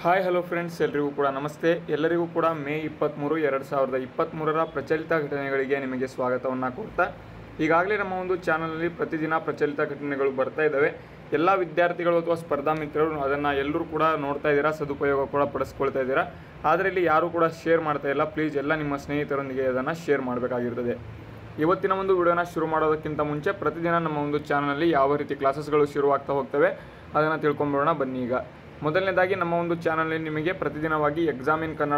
Hi hello friends, ಎಲ್ಲರಿಗೂ ಕೂಡ ನಮಸ್ತೆ. ಎಲ್ಲರಿಗೂ ಕೂಡ ಮೇ 23, 2023 ಪ್ರಚಲಿತ ಘಟನೆಗಳಿಗೆ ನಿಮಗೆ ಸ್ವಾಗತವನ್ನು ಕೊಡ್ತಾ, ಈಗಾಗಲೇ ನಮ್ಮ ಒಂದು ಚಾನಲಲ್ಲಿ ಪ್ರತಿದಿನ ಪ್ರಚಲಿತ ಘಟನೆಗಳು ಬರ್ತಾ ಇದ್ದಾವೆ. ಎಲ್ಲ ವಿದ್ಯಾರ್ಥಿಗಳು ಅಥವಾ ಸ್ಪರ್ಧಾ ಮಿತ್ರರು ಅದನ್ನು ಎಲ್ಲರೂ ಕೂಡ ನೋಡ್ತಾ ಇದ್ದೀರಾ, ಸದುಪಯೋಗ ಕೂಡ ಪಡಿಸ್ಕೊಳ್ತಾ ಇದ್ದೀರಾ. ಆದರೆ ಇಲ್ಲಿ ಯಾರೂ ಕೂಡ ಶೇರ್ ಮಾಡ್ತಾ ಇಲ್ಲ. ಪ್ಲೀಸ್ ಎಲ್ಲ ನಿಮ್ಮ ಸ್ನೇಹಿತರೊಂದಿಗೆ ಅದನ್ನು ಶೇರ್ ಮಾಡಬೇಕಾಗಿರ್ತದೆ. ಇವತ್ತಿನ ಒಂದು ವಿಡಿಯೋನ ಶುರು ಮಾಡೋದಕ್ಕಿಂತ ಮುಂಚೆ ಪ್ರತಿದಿನ ನಮ್ಮ ಒಂದು ಚಾನಲಲ್ಲಿ ಯಾವ ರೀತಿ ಕ್ಲಾಸಸ್ಗಳು ಶುರುವಾಗ್ತಾ ಹೋಗ್ತವೆ ಅದನ್ನು ತಿಳ್ಕೊಂಬಿಡೋಣ ಬನ್ನಿ. ಈಗ ಮೊದಲನೇದಾಗಿ ನಮ್ಮ ಒಂದು ಚಾನಲಲ್ಲಿ ನಿಮಗೆ ಪ್ರತಿದಿನವಾಗಿ ಎಕ್ಸಾಮ್ ಇನ್ ಕನ್ನಡ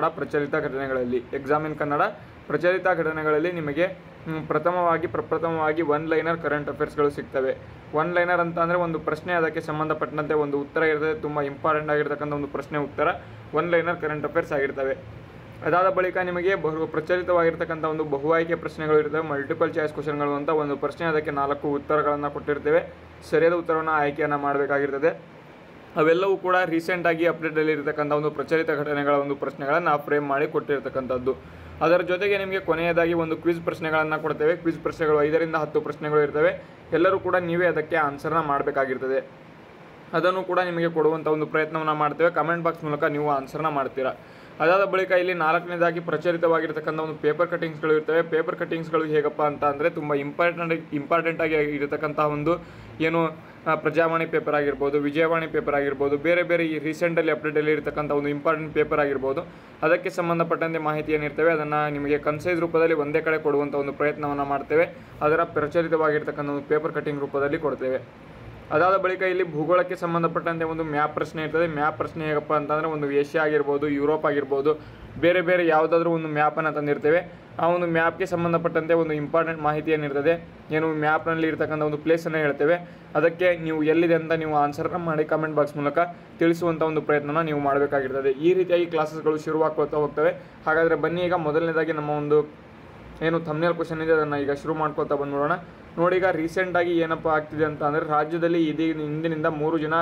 ಪ್ರಚಲಿತ ಘಟನೆಗಳಲ್ಲಿ ನಿಮಗೆ ಪ್ರಪ್ರಥಮವಾಗಿ ಒನ್ ಲೈನರ್ ಕರೆಂಟ್ ಅಫೇರ್ಸ್ಗಳು ಸಿಗ್ತವೆ. ಒನ್ ಲೈನರ್ ಅಂತ ಅಂದರೆ ಒಂದು ಪ್ರಶ್ನೆ, ಅದಕ್ಕೆ ಸಂಬಂಧಪಟ್ಟಂತೆ ಒಂದು ಉತ್ತರ ಇರ್ತದೆ. ತುಂಬ ಇಂಪಾರ್ಟೆಂಟ್ ಆಗಿರ್ತಕ್ಕಂಥ ಒಂದು ಪ್ರಶ್ನೆ ಉತ್ತರ ಒನ್ ಲೈನರ್ ಕರೆಂಟ್ ಅಫೇರ್ಸ್ ಆಗಿರ್ತವೆ. ಅದಾದ ಬಳಿಕ ನಿಮಗೆ ಪ್ರಚಲಿತವಾಗಿರ್ತಕ್ಕಂಥ ಒಂದು ಬಹು ಆಯ್ಕೆ ಪ್ರಶ್ನೆಗಳು ಇರ್ತವೆ. ಮಲ್ಟಿಪಲ್ ಚಾಯ್ಸ್ ಕ್ವಶನ್ಗಳು ಅಂತ ಒಂದು ಪ್ರಶ್ನೆ, ಅದಕ್ಕೆ 4 ಉತ್ತರಗಳನ್ನು ಕೊಟ್ಟಿರ್ತೇವೆ. ಸರಿಯಾದ ಉತ್ತರವನ್ನು ಆಯ್ಕೆಯನ್ನು ಮಾಡಬೇಕಾಗಿರ್ತದೆ. ಅವೆಲ್ಲವೂ ಕೂಡ ರೀಸೆಂಟಾಗಿ ಅಪ್ಡೇಟಲ್ಲಿ ಇರತಕ್ಕಂಥ ಒಂದು ಪ್ರಚಲಿತ ಘಟನೆಗಳ ಒಂದು ಪ್ರಶ್ನೆಗಳನ್ನು ಫ್ರೇಮ್ ಮಾಡಿ ಕೊಟ್ಟಿರ್ತಕ್ಕಂಥದ್ದು. ಅದರ ಜೊತೆಗೆ ನಿಮಗೆ ಕೊನೆಯದಾಗಿ ಒಂದು ಕ್ವಿಜ್ ಪ್ರಶ್ನೆಗಳನ್ನು ಕೊಡ್ತೇವೆ. ಕ್ವಿಜ್ ಪ್ರಶ್ನೆಗಳು 5 ರಿಂದ 10 ಪ್ರಶ್ನೆಗಳು ಇರ್ತವೆ. ಎಲ್ಲರೂ ಕೂಡ ನೀವೇ ಅದಕ್ಕೆ ಆನ್ಸರ್ನ ಮಾಡಬೇಕಾಗಿರ್ತದೆ. ಅದನ್ನು ಕೂಡ ನಿಮಗೆ ಕೊಡುವಂಥ ಒಂದು ಪ್ರಯತ್ನವನ್ನು ಮಾಡ್ತೇವೆ. ಕಮೆಂಟ್ ಬಾಕ್ಸ್ ಮೂಲಕ ನೀವು ಆನ್ಸರ್ನ ಮಾಡ್ತೀರಾ. ಅದಾದ ಬಳಿಕ ಇಲ್ಲಿ 4ನೇದಾಗಿ ಪ್ರಚಲಿತವಾಗಿರ್ತಕ್ಕಂಥ ಒಂದು ಪೇಪರ್ ಕಟ್ಟಿಂಗ್ಸ್ಗಳು ಇರ್ತವೆ. ಪೇಪರ್ ಕಟ್ಟಿಂಗ್ಸ್ಗಳು ಹೇಗಪ್ಪ ಅಂತ ಅಂದರೆ ತುಂಬ ಇಂಪಾರ್ಟೆಂಟಾಗಿ ಇರತಕ್ಕಂಥ ಒಂದು ಏನು ಪ್ರಜಾವಾಣಿ ಪೇಪರ್ ಆಗಿರ್ಬೋದು, ವಿಜಯವಾಣಿ ಪೇಪರ್ ಆಗಿರ್ಬೋದು, ಬೇರೆ ಈ ರೀಸೆಂಟಲ್ಲಿ ಅಪ್ಡೇಟಲ್ಲಿ ಇರತಕ್ಕಂಥ ಒಂದು ಇಂಪಾರ್ಟೆಂಟ್ ಪೇಪರ್ ಆಗಿರ್ಬೋದು, ಅದಕ್ಕೆ ಸಂಬಂಧಪಟ್ಟಂತೆ ಮಾಹಿತಿ ಏನಿರ್ತವೆ ಅದನ್ನು ನಿಮಗೆ ಕನ್ಸೈಸ್ ರೂಪದಲ್ಲಿ ಒಂದೇ ಕಡೆ ಕೊಡುವಂಥ ಒಂದು ಪ್ರಯತ್ನವನ್ನು ಮಾಡ್ತೇವೆ. ಅದರ ಪ್ರಚಲಿತವಾಗಿರ್ತಕ್ಕಂಥ ಒಂದು ಪೇಪರ್ ಕಟ್ಟಿಂಗ್ ರೂಪದಲ್ಲಿ ಕೊಡ್ತೇವೆ. ಅದಾದ ಬಳಿಕ ಇಲ್ಲಿ ಭೂಗೋಳಕ್ಕೆ ಸಂಬಂಧಪಟ್ಟಂತೆ ಒಂದು ಮ್ಯಾಪ್ ಪ್ರಶ್ನೆ ಇರ್ತದೆ. ಮ್ಯಾಪ್ ಪ್ರಶ್ನೆ ಹೇಗಪ್ಪ ಅಂತಂದರೆ ಒಂದು ಏಷ್ಯಾ ಆಗಿರ್ಬೋದು, ಯುರೋಪ್ ಆಗಿರ್ಬೋದು, ಬೇರೆ ಯಾವುದಾದ್ರೂ ಒಂದು ಮ್ಯಾಪನ್ನು ತಂದಿರ್ತೇವೆ. ಆ ಒಂದು ಮ್ಯಾಪ್ಗೆ ಸಂಬಂಧಪಟ್ಟಂತೆ ಒಂದು ಇಂಪಾರ್ಟೆಂಟ್ ಮಾಹಿತಿ ಏನಿರ್ತದೆ, ಏನು ಮ್ಯಾಪ್ನಲ್ಲಿ ಇರ್ತಕ್ಕಂಥ ಒಂದು ಪ್ಲೇಸನ್ನು ಹೇಳ್ತೇವೆ. ಅದಕ್ಕೆ ನೀವು ಎಲ್ಲಿದೆ ಅಂತ ನೀವು ಆನ್ಸರ್ನ ಮಾಡಿ ಕಮೆಂಟ್ ಬಾಕ್ಸ್ ಮೂಲಕ ತಿಳಿಸುವಂಥ ಒಂದು ಪ್ರಯತ್ನನ ನೀವು ಮಾಡಬೇಕಾಗಿರ್ತದೆ. ಈ ರೀತಿಯಾಗಿ ಕ್ಲಾಸಸ್ಗಳು ಶುರುವಾಗ್ಕೊಳ್ತಾ ಹೋಗ್ತವೆ. ಹಾಗಾದರೆ ಬನ್ನಿ, ಈಗ ಮೊದಲನೇದಾಗಿ ನಮ್ಮ ಒಂದು ಏನು ಥಂಬ್ನೇಲ್ ಕ್ವಶನ್ ಇದೆ ಅದನ್ನು ಈಗ ಶುರು ಮಾಡ್ಕೊಳ್ತಾ ಬಂದ್ಬಿಡೋಣ. ನೋಡಿ, ಈಗ ರೀಸೆಂಟಾಗಿ ಏನಪ್ಪ ಆಗ್ತಿದೆ ಅಂತ ಅಂದರೆ ರಾಜ್ಯದಲ್ಲಿ ಇಂದಿನಿಂದ 3 ದಿನ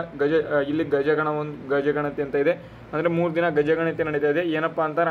ಗಜಗಣತಿ ಅಂತ ಇದೆ. ಅಂದರೆ 3 ದಿನ ಗಜಗಣತಿ ನಡೀತಾ ಇದೆ. ಏನಪ್ಪ ಅಂತಾರೆ,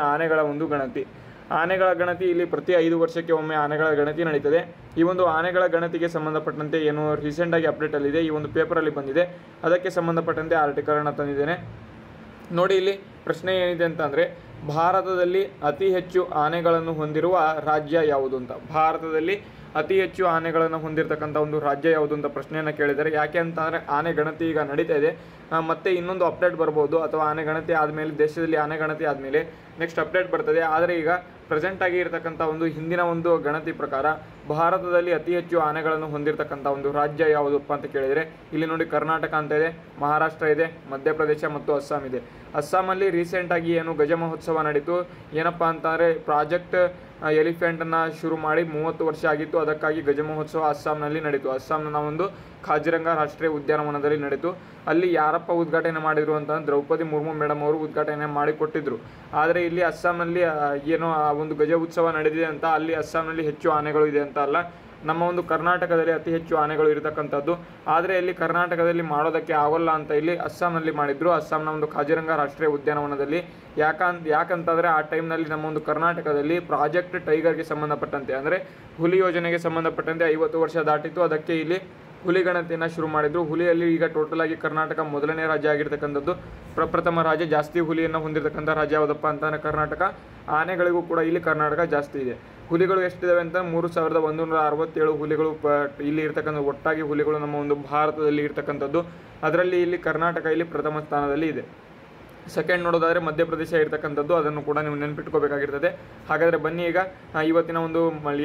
ಆನೆಗಳ ಗಣತಿ ಇಲ್ಲಿ ಪ್ರತಿ 5 ವರ್ಷಕ್ಕೆ ಒಮ್ಮೆ ಆನೆಗಳ ಗಣತಿ ನಡೀತದೆ. ಈ ಒಂದು ಆನೆಗಳ ಗಣತಿಗೆ ಸಂಬಂಧಪಟ್ಟಂತೆ ಏನು ರೀಸೆಂಟಾಗಿ ಅಪ್ಡೇಟಲ್ಲಿದೆ, ಈ ಒಂದು ಪೇಪರಲ್ಲಿ ಬಂದಿದೆ. ಅದಕ್ಕೆ ಸಂಬಂಧಪಟ್ಟಂತೆ ಆರ್ಟಿಕಲನ್ನು ತಂದಿದ್ದೇನೆ. ನೋಡಿ, ಇಲ್ಲಿ ಪ್ರಶ್ನೆ ಏನಿದೆ ಅಂತ ಅಂದರೆ, ಭಾರತದಲ್ಲಿ ಅತಿ ಹೆಚ್ಚು ಆನೆಗಳನ್ನು ಹೊಂದಿರುವ ರಾಜ್ಯ ಯಾವುದು ಅಂತ. ಭಾರತದಲ್ಲಿ ಅತಿ ಹೆಚ್ಚು ಆನೆಗಳನ್ನು ಹೊಂದಿರತಕ್ಕಂಥ ಒಂದು ರಾಜ್ಯ ಯಾವುದು ಅಂತ ಪ್ರಶ್ನೆಯನ್ನು ಕೇಳಿದ್ದಾರೆ. ಯಾಕೆ ಅಂತ ಅಂದರೆ ಆನೆ ಗಣತಿ ಈಗ ನಡೀತಾ ಇದೆ. ಮತ್ತೆ ಇನ್ನೊಂದು ಅಪ್ಡೇಟ್ ಬರ್ಬೋದು, ಅಥವಾ ಆನೆ ಗಣತಿ ಆದಮೇಲೆ, ದೇಶದಲ್ಲಿ ಆನೆ ಗಣತಿ ಆದಮೇಲೆ ನೆಕ್ಸ್ಟ್ ಅಪ್ಡೇಟ್ ಬರ್ತದೆ. ಆದರೆ ಈಗ ಪ್ರೆಸೆಂಟಾಗಿ ಇರತಕ್ಕಂಥ ಒಂದು ಹಿಂದಿನ ಒಂದು ಗಣತಿ ಪ್ರಕಾರ ಭಾರತದಲ್ಲಿ ಅತಿ ಹೆಚ್ಚು ಆನೆಗಳನ್ನು ಹೊಂದಿರತಕ್ಕಂಥ ಒಂದು ರಾಜ್ಯ ಯಾವುದಪ್ಪ ಅಂತ ಕೇಳಿದರೆ, ಇಲ್ಲಿ ನೋಡಿ ಕರ್ನಾಟಕ ಅಂತ ಇದೆ, ಮಹಾರಾಷ್ಟ್ರ ಇದೆ, ಮಧ್ಯಪ್ರದೇಶ ಮತ್ತು ಅಸ್ಸಾಂ ಇದೆ. ಅಸ್ಸಾಮಲ್ಲಿ ರೀಸೆಂಟಾಗಿ ಏನು ಗಜ ಮಹೋತ್ಸವ ನಡೀತು. ಏನಪ್ಪ ಅಂತಂದರೆ ಪ್ರಾಜೆಕ್ಟ್ ಎಲಿಫೆಂಟನ್ನು ಶುರು ಮಾಡಿ 30 ವರ್ಷ ಆಗಿತ್ತು. ಅದಕ್ಕಾಗಿ ಗಜ ಮಹೋತ್ಸವ ಅಸ್ಸಾಂನಲ್ಲಿ ನಡೀತು. ಅಸ್ಸಾಂನ ಒಂದು ಕಾಜಿರಂಗ ರಾಷ್ಟ್ರೀಯ ಉದ್ಯಾನವನದಲ್ಲಿ ನಡೀತು. ಅಲ್ಲಿ ಯಾರಪ್ಪ ಉದ್ಘಾಟನೆ ಮಾಡಿದರು ಅಂತಂದ್ರೆ ದ್ರೌಪದಿ ಮುರ್ಮು ಮೇಡಮ್ ಅವರು ಉದ್ಘಾಟನೆ ಮಾಡಿ ಕೊಟ್ಟಿದ್ದರು. ಆದರೆ ಇಲ್ಲಿ ಅಸ್ಸಾಂನಲ್ಲಿ ಏನೋ ಆ ಒಂದು ಗಜ ಉತ್ಸವ ನಡೆದಿದೆ ಅಂತ ಅಲ್ಲಿ ಅಸ್ಸಾಂನಲ್ಲಿ ಹೆಚ್ಚು ಆನೆಗಳು ಇದೆ ಅಂತ ಅಲ್ಲ, ನಮ್ಮ ಒಂದು ಕರ್ನಾಟಕದಲ್ಲಿ ಅತಿ ಹೆಚ್ಚು ಆನೆಗಳು ಇರತಕ್ಕಂಥದ್ದು. ಆದರೆ ಇಲ್ಲಿ ಕರ್ನಾಟಕದಲ್ಲಿ ಮಾಡೋದಕ್ಕೆ ಆಗೋಲ್ಲ ಅಂತ ಇಲ್ಲಿ ಅಸ್ಸಾಂನಲ್ಲಿ ಮಾಡಿದ್ರು. ಅಸ್ಸಾಂನ ಒಂದು ಕಾಜಿರಂಗ ರಾಷ್ಟ್ರೀಯ ಉದ್ಯಾನವನದಲ್ಲಿ. ಯಾಕಂತಂದರೆ ಆ ಟೈಮ್ನಲ್ಲಿ ನಮ್ಮ ಒಂದು ಕರ್ನಾಟಕದಲ್ಲಿ ಪ್ರಾಜೆಕ್ಟ್ ಟೈಗರ್ಗೆ ಸಂಬಂಧಪಟ್ಟಂತೆ, ಅಂದರೆ ಹುಲಿ ಯೋಜನೆಗೆ ಸಂಬಂಧಪಟ್ಟಂತೆ 50 ವರ್ಷ ದಾಟಿತ್ತು. ಅದಕ್ಕೆ ಇಲ್ಲಿ ಹುಲಿ ಗಣತಿಯನ್ನು ಶುರು ಮಾಡಿದರು. ಹುಲಿಯಲ್ಲಿ ಈಗ ಟೋಟಲಾಗಿ ಕರ್ನಾಟಕ ಮೊದಲನೇ ರಾಜ್ಯ ಆಗಿರ್ತಕ್ಕಂಥದ್ದು. ಪ್ರಪ್ರಥಮ ರಾಜ್ಯ, ಜಾಸ್ತಿ ಹುಲಿಯನ್ನು ಹೊಂದಿರತಕ್ಕಂಥ ರಾಜ್ಯ ಯಾವುದಪ್ಪ ಅಂತಂದರೆ ಕರ್ನಾಟಕ. ಆನೆಗಳಿಗೂ ಕೂಡ ಇಲ್ಲಿ ಕರ್ನಾಟಕ ಜಾಸ್ತಿ ಇದೆ. ಹುಲಿಗಳು ಎಷ್ಟಿದ್ದಾವೆ ಅಂತ 3167 ಹುಲಿಗಳು ಇಲ್ಲಿ ಇರ್ತಕ್ಕಂಥ ಒಟ್ಟಾಗಿ ಹುಲಿಗಳು ನಮ್ಮ ಒಂದು ಭಾರತದಲ್ಲಿ ಇರ್ತಕ್ಕಂಥದ್ದು. ಅದರಲ್ಲಿ ಇಲ್ಲಿ ಕರ್ನಾಟಕ ಇಲ್ಲಿ ಪ್ರಥಮ ಸ್ಥಾನದಲ್ಲಿ ಇದೆ. ಸೆಕೆಂಡ್ ನೋಡೋದಾದರೆ ಮಧ್ಯಪ್ರದೇಶ ಇರ್ತಕ್ಕಂಥದ್ದು, ಅದನ್ನು ಕೂಡ ನೀವು ನೆನಪಿಟ್ಕೋಬೇಕಾಗಿರ್ತದೆ. ಹಾಗಾದರೆ ಬನ್ನಿ, ಈಗ ಇವತ್ತಿನ ಒಂದು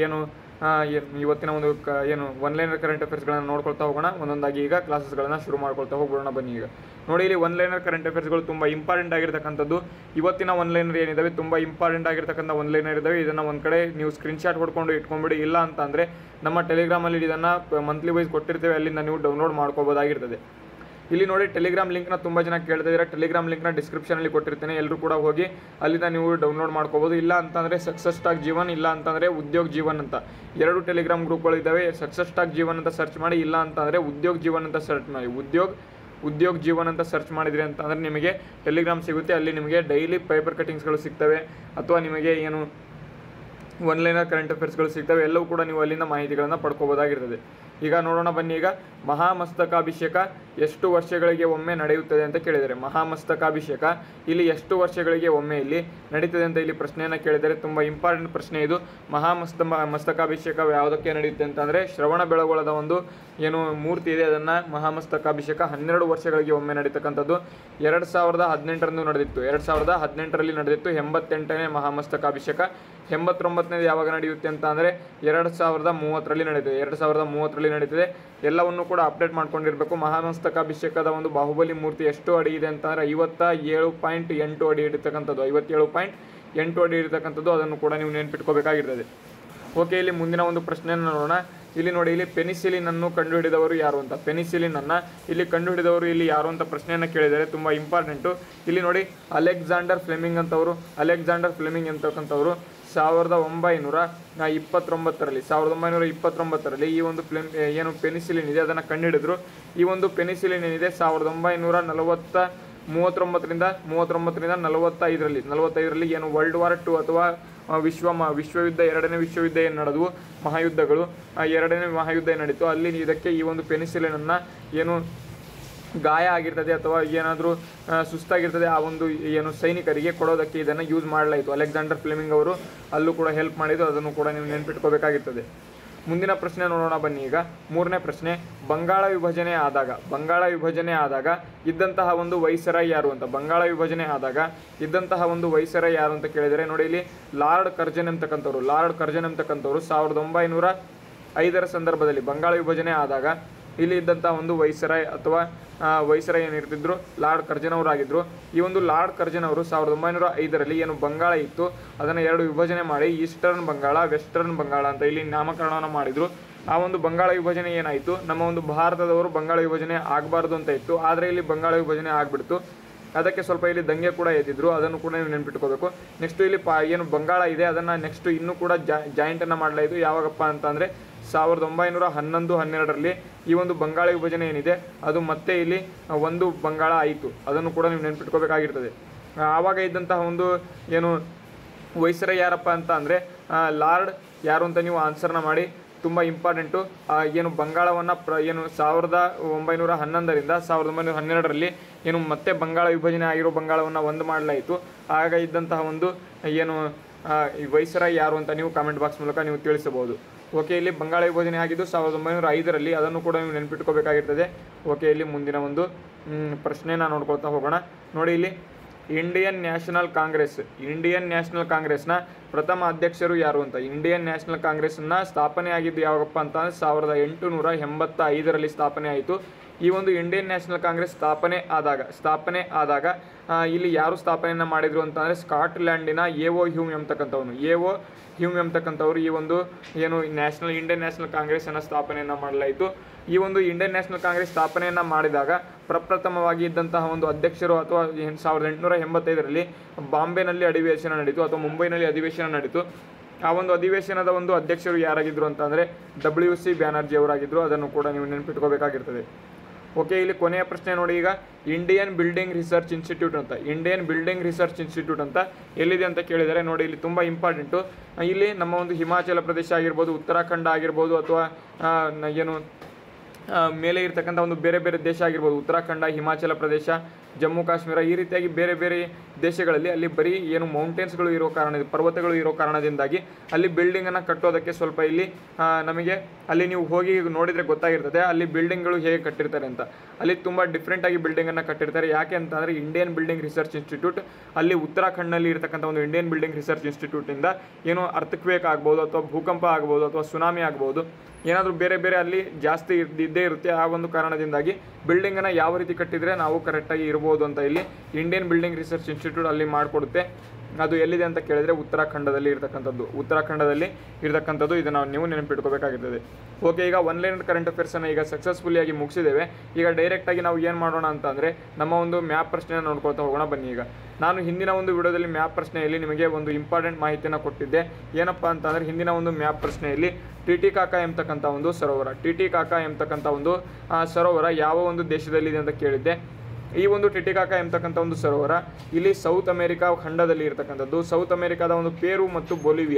ಒನ್ ಲೈನರ್ ಕರೆಂಟ್ ಅಫೇರ್ಸ್ಗಳನ್ನು ನೋಡ್ಕೊಳ್ತಾ ಹೋಗೋಣ ಒಂದೊಂದಾಗಿ. ಈಗ ಕ್ಲಾಸಸ್ಗಳನ್ನು ಶುರು ಮಾಡ್ಕೊಳ್ತಾ ಹೋಗೋಣ ಬನ್ನಿ. ಈಗ ನೋಡಿ, ಇಲ್ಲಿ ಒನ್ ಲೈನರ್ ಕರೆಂಟ್ ಅಫೇರ್ಸ್ಗಳು ತುಂಬ ಇಂಪಾರ್ಟೆಂಟ್ ಆಗಿರ್ತಕ್ಕಂಥದ್ದು. ಇವತ್ತಿನ ಒನ್ ಲೈನರ್ ಏನಿದ್ದಾವೆ ತುಂಬ ಇಂಪಾರ್ಟೆಂಟ್ ಆಗಿರ್ತಕ್ಕಂಥ ಒನ್ ಲೈನರ್ ಇದ್ದಾವೆ. ಇದನ್ನು ಒಂದು ಕಡೆ ನೀವು ಸ್ಕ್ರೀನ್ಶಾಟ್ ಹೊಡ್ಕೊಂಡು ಇಟ್ಕೊಂಡ್ಬಿಡಿ. ಇಲ್ಲ ಅಂತ ಅಂದರೆ ನಮ್ಮ ಟೆಲಿಗ್ರಾಮಲ್ಲಿ ಇದನ್ನು ಮಂತ್ಲಿ ವೈಸ್ ಕೊಟ್ಟಿರ್ತೇವೆ, ಅಲ್ಲಿಂದ ನೀವು ಡೌನ್ಲೋಡ್ ಮಾಡ್ಕೋಬೋದಾಗಿರ್ತದೆ. ಇಲ್ಲಿ ನೋಡಿ, ಟೆಲಿಗ್ರಾಮ್ ಲಿಂಕ್ನ ತುಂಬ ಜನ ಕೇಳ್ತಾ ಇದ್ದೀರಾ. ಟೆಲಿಗ್ರಾಮ್ ಲಿಂಕ್ನ ಡಿಸ್ಕ್ರಿಪ್ಷನಲ್ಲಿ ಕೊಟ್ಟಿರ್ತೇನೆ, ಎಲ್ಲರೂ ಕೂಡ ಹೋಗಿ ಅಲ್ಲಿಂದ ನೀವು ಡೌನ್ಲೋಡ್ ಮಾಡ್ಕೋಬೋದು. ಇಲ್ಲ ಅಂತಂದರೆ ಸಕ್ಸಸ್ ಟಾಕ್ ಜೀವನ್, ಇಲ್ಲ ಅಂತಂದರೆ ಉದ್ಯೋಗ್ ಜೀವನ್ ಅಂತ 2 ಟೆಲಿಗ್ರಾಮ್ ಗ್ರೂಪ್ಗಳಿದ್ದಾವೆ. ಸಕ್ಸಸ್ ಟಾಕ್ ಜೀವನ್ ಅಂತ ಸರ್ಚ್ ಮಾಡಿ, ಇಲ್ಲ ಅಂತಂದರೆ ಉದ್ಯೋಗ್ ಜೀವನ್ ಅಂತ ಸರ್ಚ್ ಮಾಡಿ. ಉದ್ಯೋಗ್ ಜೀವನ್ ಅಂತ ಸರ್ಚ್ ಮಾಡಿದ್ರಿ ಅಂತಂದರೆ ನಿಮಗೆ ಟೆಲಿಗ್ರಾಮ್ ಸಿಗುತ್ತೆ. ಅಲ್ಲಿ ನಿಮಗೆ ಡೈಲಿ ಪೇಪರ್ ಕಟ್ಟಿಂಗ್ಸ್ಗಳು ಸಿಗ್ತವೆ, ಅಥವಾ ನಿಮಗೆ ಒನ್ ಲೈನರ್ ಕರೆಂಟ್ ಅಫೇರ್ಸ್ಗಳು ಸಿಗ್ತವೆ. ಎಲ್ಲವೂ ಕೂಡ ನೀವು ಅಲ್ಲಿಂದ ಮಾಹಿತಿಗಳನ್ನು ಪಡ್ಕೋಬೋದಾಗಿರ್ತದೆ. ಈಗ ನೋಡೋಣ ಬನ್ನಿ. ಈಗ ಮಹಾಮಸ್ತಕಾಭಿಷೇಕ ಎಷ್ಟು ವರ್ಷಗಳಿಗೆ ಒಮ್ಮೆ ನಡೆಯುತ್ತದೆ ಅಂತ ಕೇಳಿದರೆ, ಮಹಾಮಸ್ತಕಾಭಿಷೇಕ ಇಲ್ಲಿ ಎಷ್ಟು ವರ್ಷಗಳಿಗೆ ಒಮ್ಮೆ ಇಲ್ಲಿ ನಡೀತದೆ ಅಂತ ಇಲ್ಲಿ ಪ್ರಶ್ನೆಯನ್ನು ಕೇಳಿದರೆ ತುಂಬ ಇಂಪಾರ್ಟೆಂಟ್ ಪ್ರಶ್ನೆ ಇದು. ಮಸ್ತಕಾಭಿಷೇಕ ಯಾವುದಕ್ಕೆ ನಡೆಯುತ್ತೆ ಅಂತಂದರೆ ಶ್ರವಣ ಬೆಳಗೊಳದ ಒಂದು ಏನು ಮೂರ್ತಿ ಇದೆ ಅದನ್ನು ಮಹಾಮಸ್ತಕಾಭಿಷೇಕ 12 ವರ್ಷಗಳಿಗೆ ಒಮ್ಮೆ ನಡೀತಕ್ಕಂಥದ್ದು. 2018ರಂದು ನಡೆದಿತ್ತು, 2018ರಲ್ಲಿ ನಡೆದಿತ್ತು 88ನೇ ಮಹಾಮಸ್ತಕಾಭಿಷೇಕ. 89ನೇದು ಯಾವಾಗ ನಡೆಯುತ್ತೆ ಅಂತ ಅಂದರೆ 2030ರಲ್ಲಿ ನಡೆಯುತ್ತೆ, 2030ರಲ್ಲಿ ನಡೀತದೆ. ಎಲ್ಲವನ್ನು ಕೂಡ ಅಪ್ಡೇಟ್ ಮಾಡ್ಕೊಂಡಿರಬೇಕು. ಮಹಾಮಸ್ತಕಾಭಿಷೇಕದ ಒಂದು ಬಾಹುಬಲಿ ಮೂರ್ತಿ ಎಷ್ಟು ಅಡಿ ಇದೆ ಅಂತಂದರೆ 57.8 ಅಡಿ ಇರತಕ್ಕಂಥದ್ದು, 57.8 ಅಡಿ ಇರತಕ್ಕಂಥದ್ದು. ಅದನ್ನು ಕೂಡ ನೀವು ನೆನಪಿಟ್ಕೋಬೇಕಾಗಿರ್ತದೆ. ಓಕೆ, ಇಲ್ಲಿ ಮುಂದಿನ ಒಂದು ಪ್ರಶ್ನೆಯನ್ನು ನೋಡೋಣ. ಇಲ್ಲಿ ನೋಡಿ, ಇಲ್ಲಿ ಪೆನಿಸಿಲಿನ್ ಅನ್ನು ಕಂಡುಹಿಡಿದವರು ಯಾರು ಅಂತ, ಪೆನಿಸಿಲಿನ್ ಅನ್ನು ಇಲ್ಲಿ ಕಂಡುಹಿಡಿದವರು ಇಲ್ಲಿ ಯಾರು ಅಂತ ಪ್ರಶ್ನೆಯನ್ನು ಕೇಳಿದರೆ ತುಂಬ ಇಂಪಾರ್ಟೆಂಟು. ಇಲ್ಲಿ ನೋಡಿ, ಅಲೆಕ್ಸಾಂಡರ್ ಫ್ಲೆಮಿಂಗ್ ಅಂತವರು, ಅಲೆಕ್ಸಾಂಡರ್ ಫ್ಲೆಮಿಂಗ್ ಅಂತಕ್ಕಂಥವ್ರು 1929ರಲ್ಲಿ ಈ ಒಂದು ಏನು ಪೆನಿಸಿಲಿನ್ ಇದೆ ಅದನ್ನು ಕಂಡುಹಿಡಿದ್ರು. ಈ ಒಂದು ಪೆನಿಸಿಲಿನ್ ಏನಿದೆ 1939ರಿಂದ 45ರಲ್ಲಿ ಏನು ವರ್ಲ್ಡ್ ವಾರ್ 2 ಅಥವಾ ವಿಶ್ವಯುದ್ಧ, ಎರಡನೇ ವಿಶ್ವಯುದ್ಧ ಏನು ನಡೆದವು ಮಹಾಯುದ್ಧಗಳು, ಎರಡನೇ ಮಹಾಯುದ್ಧ ಏನು ನಡೀತು ಅಲ್ಲಿ ಇದಕ್ಕೆ ಈ ಒಂದು ಪೆನಿಸಿಲಿನನ್ನು ಏನು ಗಾಯ ಆಗಿರ್ತದೆ ಅಥವಾ ಏನಾದರೂ ಸುಸ್ತಾಗಿರ್ತದೆ ಆ ಒಂದು ಏನು ಸೈನಿಕರಿಗೆ ಕೊಡೋದಕ್ಕೆ ಇದನ್ನು ಯೂಸ್ ಮಾಡಲಾಯಿತು. ಅಲೆಕ್ಸಾಂಡರ್ ಫ್ಲೆಮಿಂಗ್ ಅವರು ಅಲ್ಲೂ ಕೂಡ ಹೆಲ್ಪ್ ಮಾಡಿದ್ದು, ಅದನ್ನು ಕೂಡ ನೀವು ನೆನಪಿಟ್ಕೋಬೇಕಾಗಿರ್ತದೆ. ಮುಂದಿನ ಪ್ರಶ್ನೆ ನೋಡೋಣ ಬನ್ನಿ. ಈಗ ಮೂರನೇ ಪ್ರಶ್ನೆ, ಬಂಗಾಳ ವಿಭಜನೆ ಆದಾಗ ಇದ್ದಂತಹ ಒಂದು ವೈಸರಾಯ್ ಯಾರು ಅಂತ, ಬಂಗಾಳ ವಿಭಜನೆ ಆದಾಗ ಇದ್ದಂತಹ ಒಂದು ವೈಸರಾಯ್ ಯಾರು ಅಂತ ಕೇಳಿದರೆ ನೋಡಿ, ಇಲ್ಲಿ ಲಾರ್ಡ್ ಕರ್ಜನ್ ಎಂಬತಕ್ಕಂಥವ್ರು 1905ರ ಸಂದರ್ಭದಲ್ಲಿ ಬಂಗಾಳ ವಿಭಜನೆ ಆದಾಗ ಇಲ್ಲಿ ಇದ್ದಂತಹ ಒಂದು ವೈಸರಾಯ್ ಅಥವಾ ವೈಸರಾಯ್ ಏನಿರ್ತಿದ್ರು ಲಾರ್ಡ್ ಕರ್ಜನ್ ಅವರಾಗಿದ್ದರು. ಈ ಒಂದು ಲಾರ್ಡ್ ಕರ್ಜನ್ ಅವರು 1905ರಲ್ಲಿ ಏನು ಬಂಗಾಳ ಇತ್ತು ಅದನ್ನು 2 ವಿಭಜನೆ ಮಾಡಿ ಈಸ್ಟರ್ನ್ ಬಂಗಾಳ, ವೆಸ್ಟರ್ನ್ ಬಂಗಾಳ ಅಂತ ಇಲ್ಲಿ ನಾಮಕರಣವನ್ನು ಮಾಡಿದರು. ಆ ಒಂದು ಬಂಗಾಳ ವಿಭಜನೆ ಏನಾಯಿತು, ನಮ್ಮ ಒಂದು ಭಾರತದವರು ಬಂಗಾಳ ವಿಭಜನೆ ಆಗಬಾರ್ದು ಅಂತ ಇತ್ತು, ಆದರೆ ಇಲ್ಲಿ ಬಂಗಾಳ ವಿಭಜನೆ ಆಗಿಬಿಡ್ತು. ಅದಕ್ಕೆ ಸ್ವಲ್ಪ ಇಲ್ಲಿ ದಂಗೆ ಕೂಡ ಎದ್ದಿದ್ರು, ಅದನ್ನು ಕೂಡ ನೀವು ನೆನಪಿಟ್ಕೋಬೇಕು. ನೆಕ್ಸ್ಟ್ ಇಲ್ಲಿ ಏನು ಬಂಗಾಳ ಇದೆ ಅದನ್ನು ನೆಕ್ಸ್ಟ್ ಇನ್ನೂ ಕೂಡ ಜಾಯಿಂಟನ್ನು ಮಾಡಲಾಯಿತು. ಯಾವಾಗಪ್ಪ ಅಂತಂದರೆ 1911-12ರಲ್ಲಿ ಈ ಒಂದು ಬಂಗಾಳ ವಿಭಜನೆ ಏನಿದೆ ಅದು ಮತ್ತೆ ಇಲ್ಲಿ ಒಂದು ಬಂಗಾಳ ಆಯಿತು, ಅದನ್ನು ಕೂಡ ನೀವು ನೆನಪಿಟ್ಕೋಬೇಕಾಗಿರ್ತದೆ. ಆವಾಗ ಇದ್ದಂತಹ ಒಂದು ಏನು ವೈಸರಾಯ್ ಯಾರಪ್ಪ ಅಂತ ಅಂದರೆ ಲಾರ್ಡ್ ಯಾರು ಅಂತ ನೀವು ಆನ್ಸರ್ನ ಮಾಡಿ, ತುಂಬ ಇಂಪಾರ್ಟೆಂಟು. ಏನು ಬಂಗಾಳವನ್ನು ಏನು 1911ರಿಂದ 1912ರಲ್ಲಿ ಏನು ಮತ್ತೆ ಬಂಗಾಳ ವಿಭಜನೆ ಆಗಿರೋ ಬಂಗಾಳವನ್ನು ಒಂದು ಮಾಡಲಾಯಿತು. ಆಗ ಇದ್ದಂತಹ ಒಂದು ಏನು ವೈಸರಾಯ್ ಯಾರು ಅಂತ ನೀವು ಕಾಮೆಂಟ್ ಬಾಕ್ಸ್ ಮೂಲಕ ನೀವು ತಿಳಿಸಬಹುದು. ಓಕೆ, ಇಲ್ಲಿ ಬಂಗಾಳ ವಿಭಜನೆ ಆಗಿದ್ದು 1905ರಲ್ಲಿ, ಅದನ್ನು ಕೂಡ ನೀವು ನೆನಪಿಟ್ಕೋಬೇಕಾಗಿರ್ತದೆ. ಓಕೆ, ಇಲ್ಲಿ ಮುಂದಿನ ಒಂದು ಪ್ರಶ್ನೆನ ನೋಡ್ಕೊಳ್ತಾ ಹೋಗೋಣ. ನೋಡಿ, ಇಲ್ಲಿ ಇಂಡಿಯನ್ ನ್ಯಾಷನಲ್ ಕಾಂಗ್ರೆಸ್ನ ಪ್ರಥಮ ಅಧ್ಯಕ್ಷರು ಯಾರು ಅಂತ. ಇಂಡಿಯನ್ ನ್ಯಾಷನಲ್ ಕಾಂಗ್ರೆಸ್ನ ಸ್ಥಾಪನೆ ಆಗಿದ್ದು ಯಾವಾಗಪ್ಪ ಅಂತಂದರೆ 1885ರಲ್ಲಿ ಸ್ಥಾಪನೆ ಆಯಿತು. ಈ ಒಂದು ಇಂಡಿಯನ್ ನ್ಯಾಷನಲ್ ಕಾಂಗ್ರೆಸ್ ಸ್ಥಾಪನೆ ಆದಾಗ ಇಲ್ಲಿ ಯಾರು ಸ್ಥಾಪನೆಯನ್ನು ಮಾಡಿದರು ಅಂತಂದರೆ ಸ್ಕಾಟ್ಲ್ಯಾಂಡಿನ ಎ.ಒ. ಹ್ಯೂಮ್ ಎಂಬತಕ್ಕಂಥವ್ರು ಈ ಒಂದು ಏನು ಇಂಡಿಯನ್ ನ್ಯಾಷನಲ್ ಕಾಂಗ್ರೆಸ್ಸನ್ನು ಸ್ಥಾಪನೆಯನ್ನು ಮಾಡಲಾಯಿತು. ಈ ಒಂದು ಇಂಡಿಯನ್ ನ್ಯಾಷನಲ್ ಕಾಂಗ್ರೆಸ್ ಸ್ಥಾಪನೆಯನ್ನು ಮಾಡಿದಾಗ ಪ್ರಪ್ರಥಮವಾಗಿ ಇದ್ದಂತಹ ಒಂದು ಅಧ್ಯಕ್ಷರು ಅಥವಾ 1885ರಲ್ಲಿ ಬಾಂಬೆನಲ್ಲಿ ಅಧಿವೇಶನ ನಡೀತು ಅಥವಾ ಮುಂಬೈನಲ್ಲಿ ಅಧಿವೇಶನ ನಡೀತು. ಆ ಒಂದು ಅಧಿವೇಶನದ ಒಂದು ಅಧ್ಯಕ್ಷರು ಯಾರಾಗಿದ್ದರು ಅಂತಂದರೆ WC ಬ್ಯಾನರ್ಜಿ ಅವರಾಗಿದ್ದರು, ಅದನ್ನು ಕೂಡ ನೀವು ನೆನಪಿಟ್ಕೋಬೇಕಾಗಿರ್ತದೆ. ಓಕೆ, ಇಲ್ಲಿ ಕೊನೆಯ ಪ್ರಶ್ನೆ ನೋಡಿ. ಈಗ ಇಂಡಿಯನ್ ಬಿಲ್ಡಿಂಗ್ ರಿಸರ್ಚ್ ಇನ್ಸ್ಟಿಟ್ಯೂಟ್ ಅಂತ ಎಲ್ಲಿದೆ ಅಂತ ಕೇಳಿದರೆ ನೋಡಿ, ಇಲ್ಲಿ ತುಂಬ ಇಂಪಾರ್ಟೆಂಟು. ಇಲ್ಲಿ ನಮ್ಮ ಒಂದು ಹಿಮಾಚಲ ಪ್ರದೇಶ ಆಗಿರ್ಬೋದು, ಉತ್ತರಾಖಂಡ ಆಗಿರ್ಬೋದು, ಅಥವಾ ಏನು ಮೇಲೆ ಇರ್ತಕ್ಕಂಥ ಒಂದು ಬೇರೆ ಬೇರೆ ದೇಶ ಆಗಿರ್ಬೋದು, ಉತ್ತರಾಖಂಡ, ಹಿಮಾಚಲ ಪ್ರದೇಶ, ಜಮ್ಮು ಕಾಶ್ಮೀರ, ಈ ರೀತಿಯಾಗಿ ಬೇರೆ ಬೇರೆ ದೇಶಗಳಲ್ಲಿ ಅಲ್ಲಿ ಬರೀ ಏನು ಮೌಂಟೇನ್ಸ್ಗಳು ಇರೋ ಪರ್ವತಗಳು ಇರೋ ಕಾರಣದಿಂದಾಗಿ ಅಲ್ಲಿ ಬಿಲ್ಡಿಂಗನ್ನು ಕಟ್ಟೋದಕ್ಕೆ ಸ್ವಲ್ಪ ಇಲ್ಲಿ ನಮಗೆ ಅಲ್ಲಿ ನೀವು ಹೋಗಿ ನೋಡಿದರೆ ಗೊತ್ತಾಗಿರ್ತದೆ ಅಲ್ಲಿ ಬಿಲ್ಡಿಂಗ್ಗಳು ಹೇಗೆ ಕಟ್ಟಿರ್ತಾರೆ ಅಂತ. ಅಲ್ಲಿ ತುಂಬ ಡಿಫ್ರೆಂಟಾಗಿ ಬಿಲ್ಡಿಂಗನ್ನು ಕಟ್ಟಿರ್ತಾರೆ. ಯಾಕೆ ಅಂತಂದರೆ ಇಂಡಿಯನ್ ಬಿಲ್ಡಿಂಗ್ ರಿಸರ್ಚ್ ಇನ್ಸ್ಟಿಟ್ಯೂಟ್ ಅಲ್ಲಿ ಉತ್ತರಾಖಂಡ್ನಲ್ಲಿ ಇರ್ತಕ್ಕಂಥ ಒಂದು ಇಂಡಿಯನ್ ಬಿಲ್ಡಿಂಗ್ ರಿಸರ್ಚ್ ಇನ್ಸ್ಟಿಟ್ಯೂಟಿಂದ ಏನು ಅರ್ಥಕ್ವೇಕ್ ಆಗ್ಬೋದು ಅಥವಾ ಭೂಕಂಪ ಆಗ್ಬೋದು ಅಥವಾ ಸುನಾಮಿ ಆಗ್ಬೋದು, ಏನಾದರೂ ಬೇರೆ ಬೇರೆ ಅಲ್ಲಿ ಜಾಸ್ತಿ ಇದ್ದೇ ಇರುತ್ತೆ. ಆ ಒಂದು ಕಾರಣದಿಂದಾಗಿ ಬಿಲ್ಡಿಂಗನ್ನು ಯಾವ ರೀತಿ ಕಟ್ಟಿದರೆ ನಾವು ಕರೆಕ್ಟಾಗಿ ಇರ್ಬೋದು ಅಂತ ಇಲ್ಲಿ ಇಂಡಿಯನ್ ಬಿಲ್ಡಿಂಗ್ ರಿಸರ್ಚ್ ಇನ್ಸ್ಟಿಟ್ಯೂಟ್ ಅಲ್ಲಿ ಮಾಡಿಕೊಡುತ್ತೆ. ಅದು ಎಲ್ಲಿದೆ ಅಂತ ಕೇಳಿದರೆ ಉತ್ತರಾಖಂಡದಲ್ಲಿ ಇರ್ತಕ್ಕಂಥದ್ದು. ಇದನ್ನು ನೀವು ನೆನಪಿಟ್ಕೋಬೇಕಾಗಿರ್ತದೆ. ಓಕೆ, ಈಗ ಒನ್ಲೈನ್ ಕರೆಂಟ್ ಅಫೇರ್ಸನ್ನು ಈಗ ಸಕ್ಸಸ್ಫುಲ್ಲಿಯಾಗಿ ಮುಗಿಸಿದ್ದೇವೆ. ಈಗ ಡೈರೆಕ್ಟಾಗಿ ನಾವು ಏನು ಮಾಡೋಣ ಅಂತಂದರೆ ನಮ್ಮ ಒಂದು ಮ್ಯಾಪ್ ಪ್ರಶ್ನೆಯನ್ನು ನೋಡ್ಕೊಳ್ತಾ ಹೋಗೋಣ ಬನ್ನಿ. ಈಗ ನಾನು ಹಿಂದಿನ ಒಂದು ವಿಡಿಯೋದಲ್ಲಿ ಮ್ಯಾಪ್ ಪ್ರಶ್ನೆಯಲ್ಲಿ ನಿಮಗೆ ಒಂದು ಇಂಪಾರ್ಟೆಂಟ್ ಮಾಹಿತಿಯನ್ನು ಕೊಟ್ಟಿದ್ದೆ. ಏನಪ್ಪ ಅಂತಂದರೆ ಹಿಂದಿನ ಒಂದು ಮ್ಯಾಪ್ ಪ್ರಶ್ನೆಯಲ್ಲಿ ಟಿಟಿಕಾಕಾ ಎಂಬತಕ್ಕಂಥ ಒಂದು ಸರೋವರ ಯಾವ ಒಂದು ದೇಶದಲ್ಲಿದೆ ಅಂತ ಕೇಳಿದ್ದೆ. ಈ ಒಂದು ಟಿಟಿಕಾಕ ಎಂಬತಕ್ಕಂಥ ಒಂದು ಸರೋವರ ಇಲ್ಲಿ ಸೌತ್ ಅಮೆರಿಕಾ ಖಂಡದಲ್ಲಿ ಇರತಕ್ಕಂಥದ್ದು. ಸೌತ್ ಅಮೆರಿಕಾದ ಒಂದು ಪೇರು ಮತ್ತು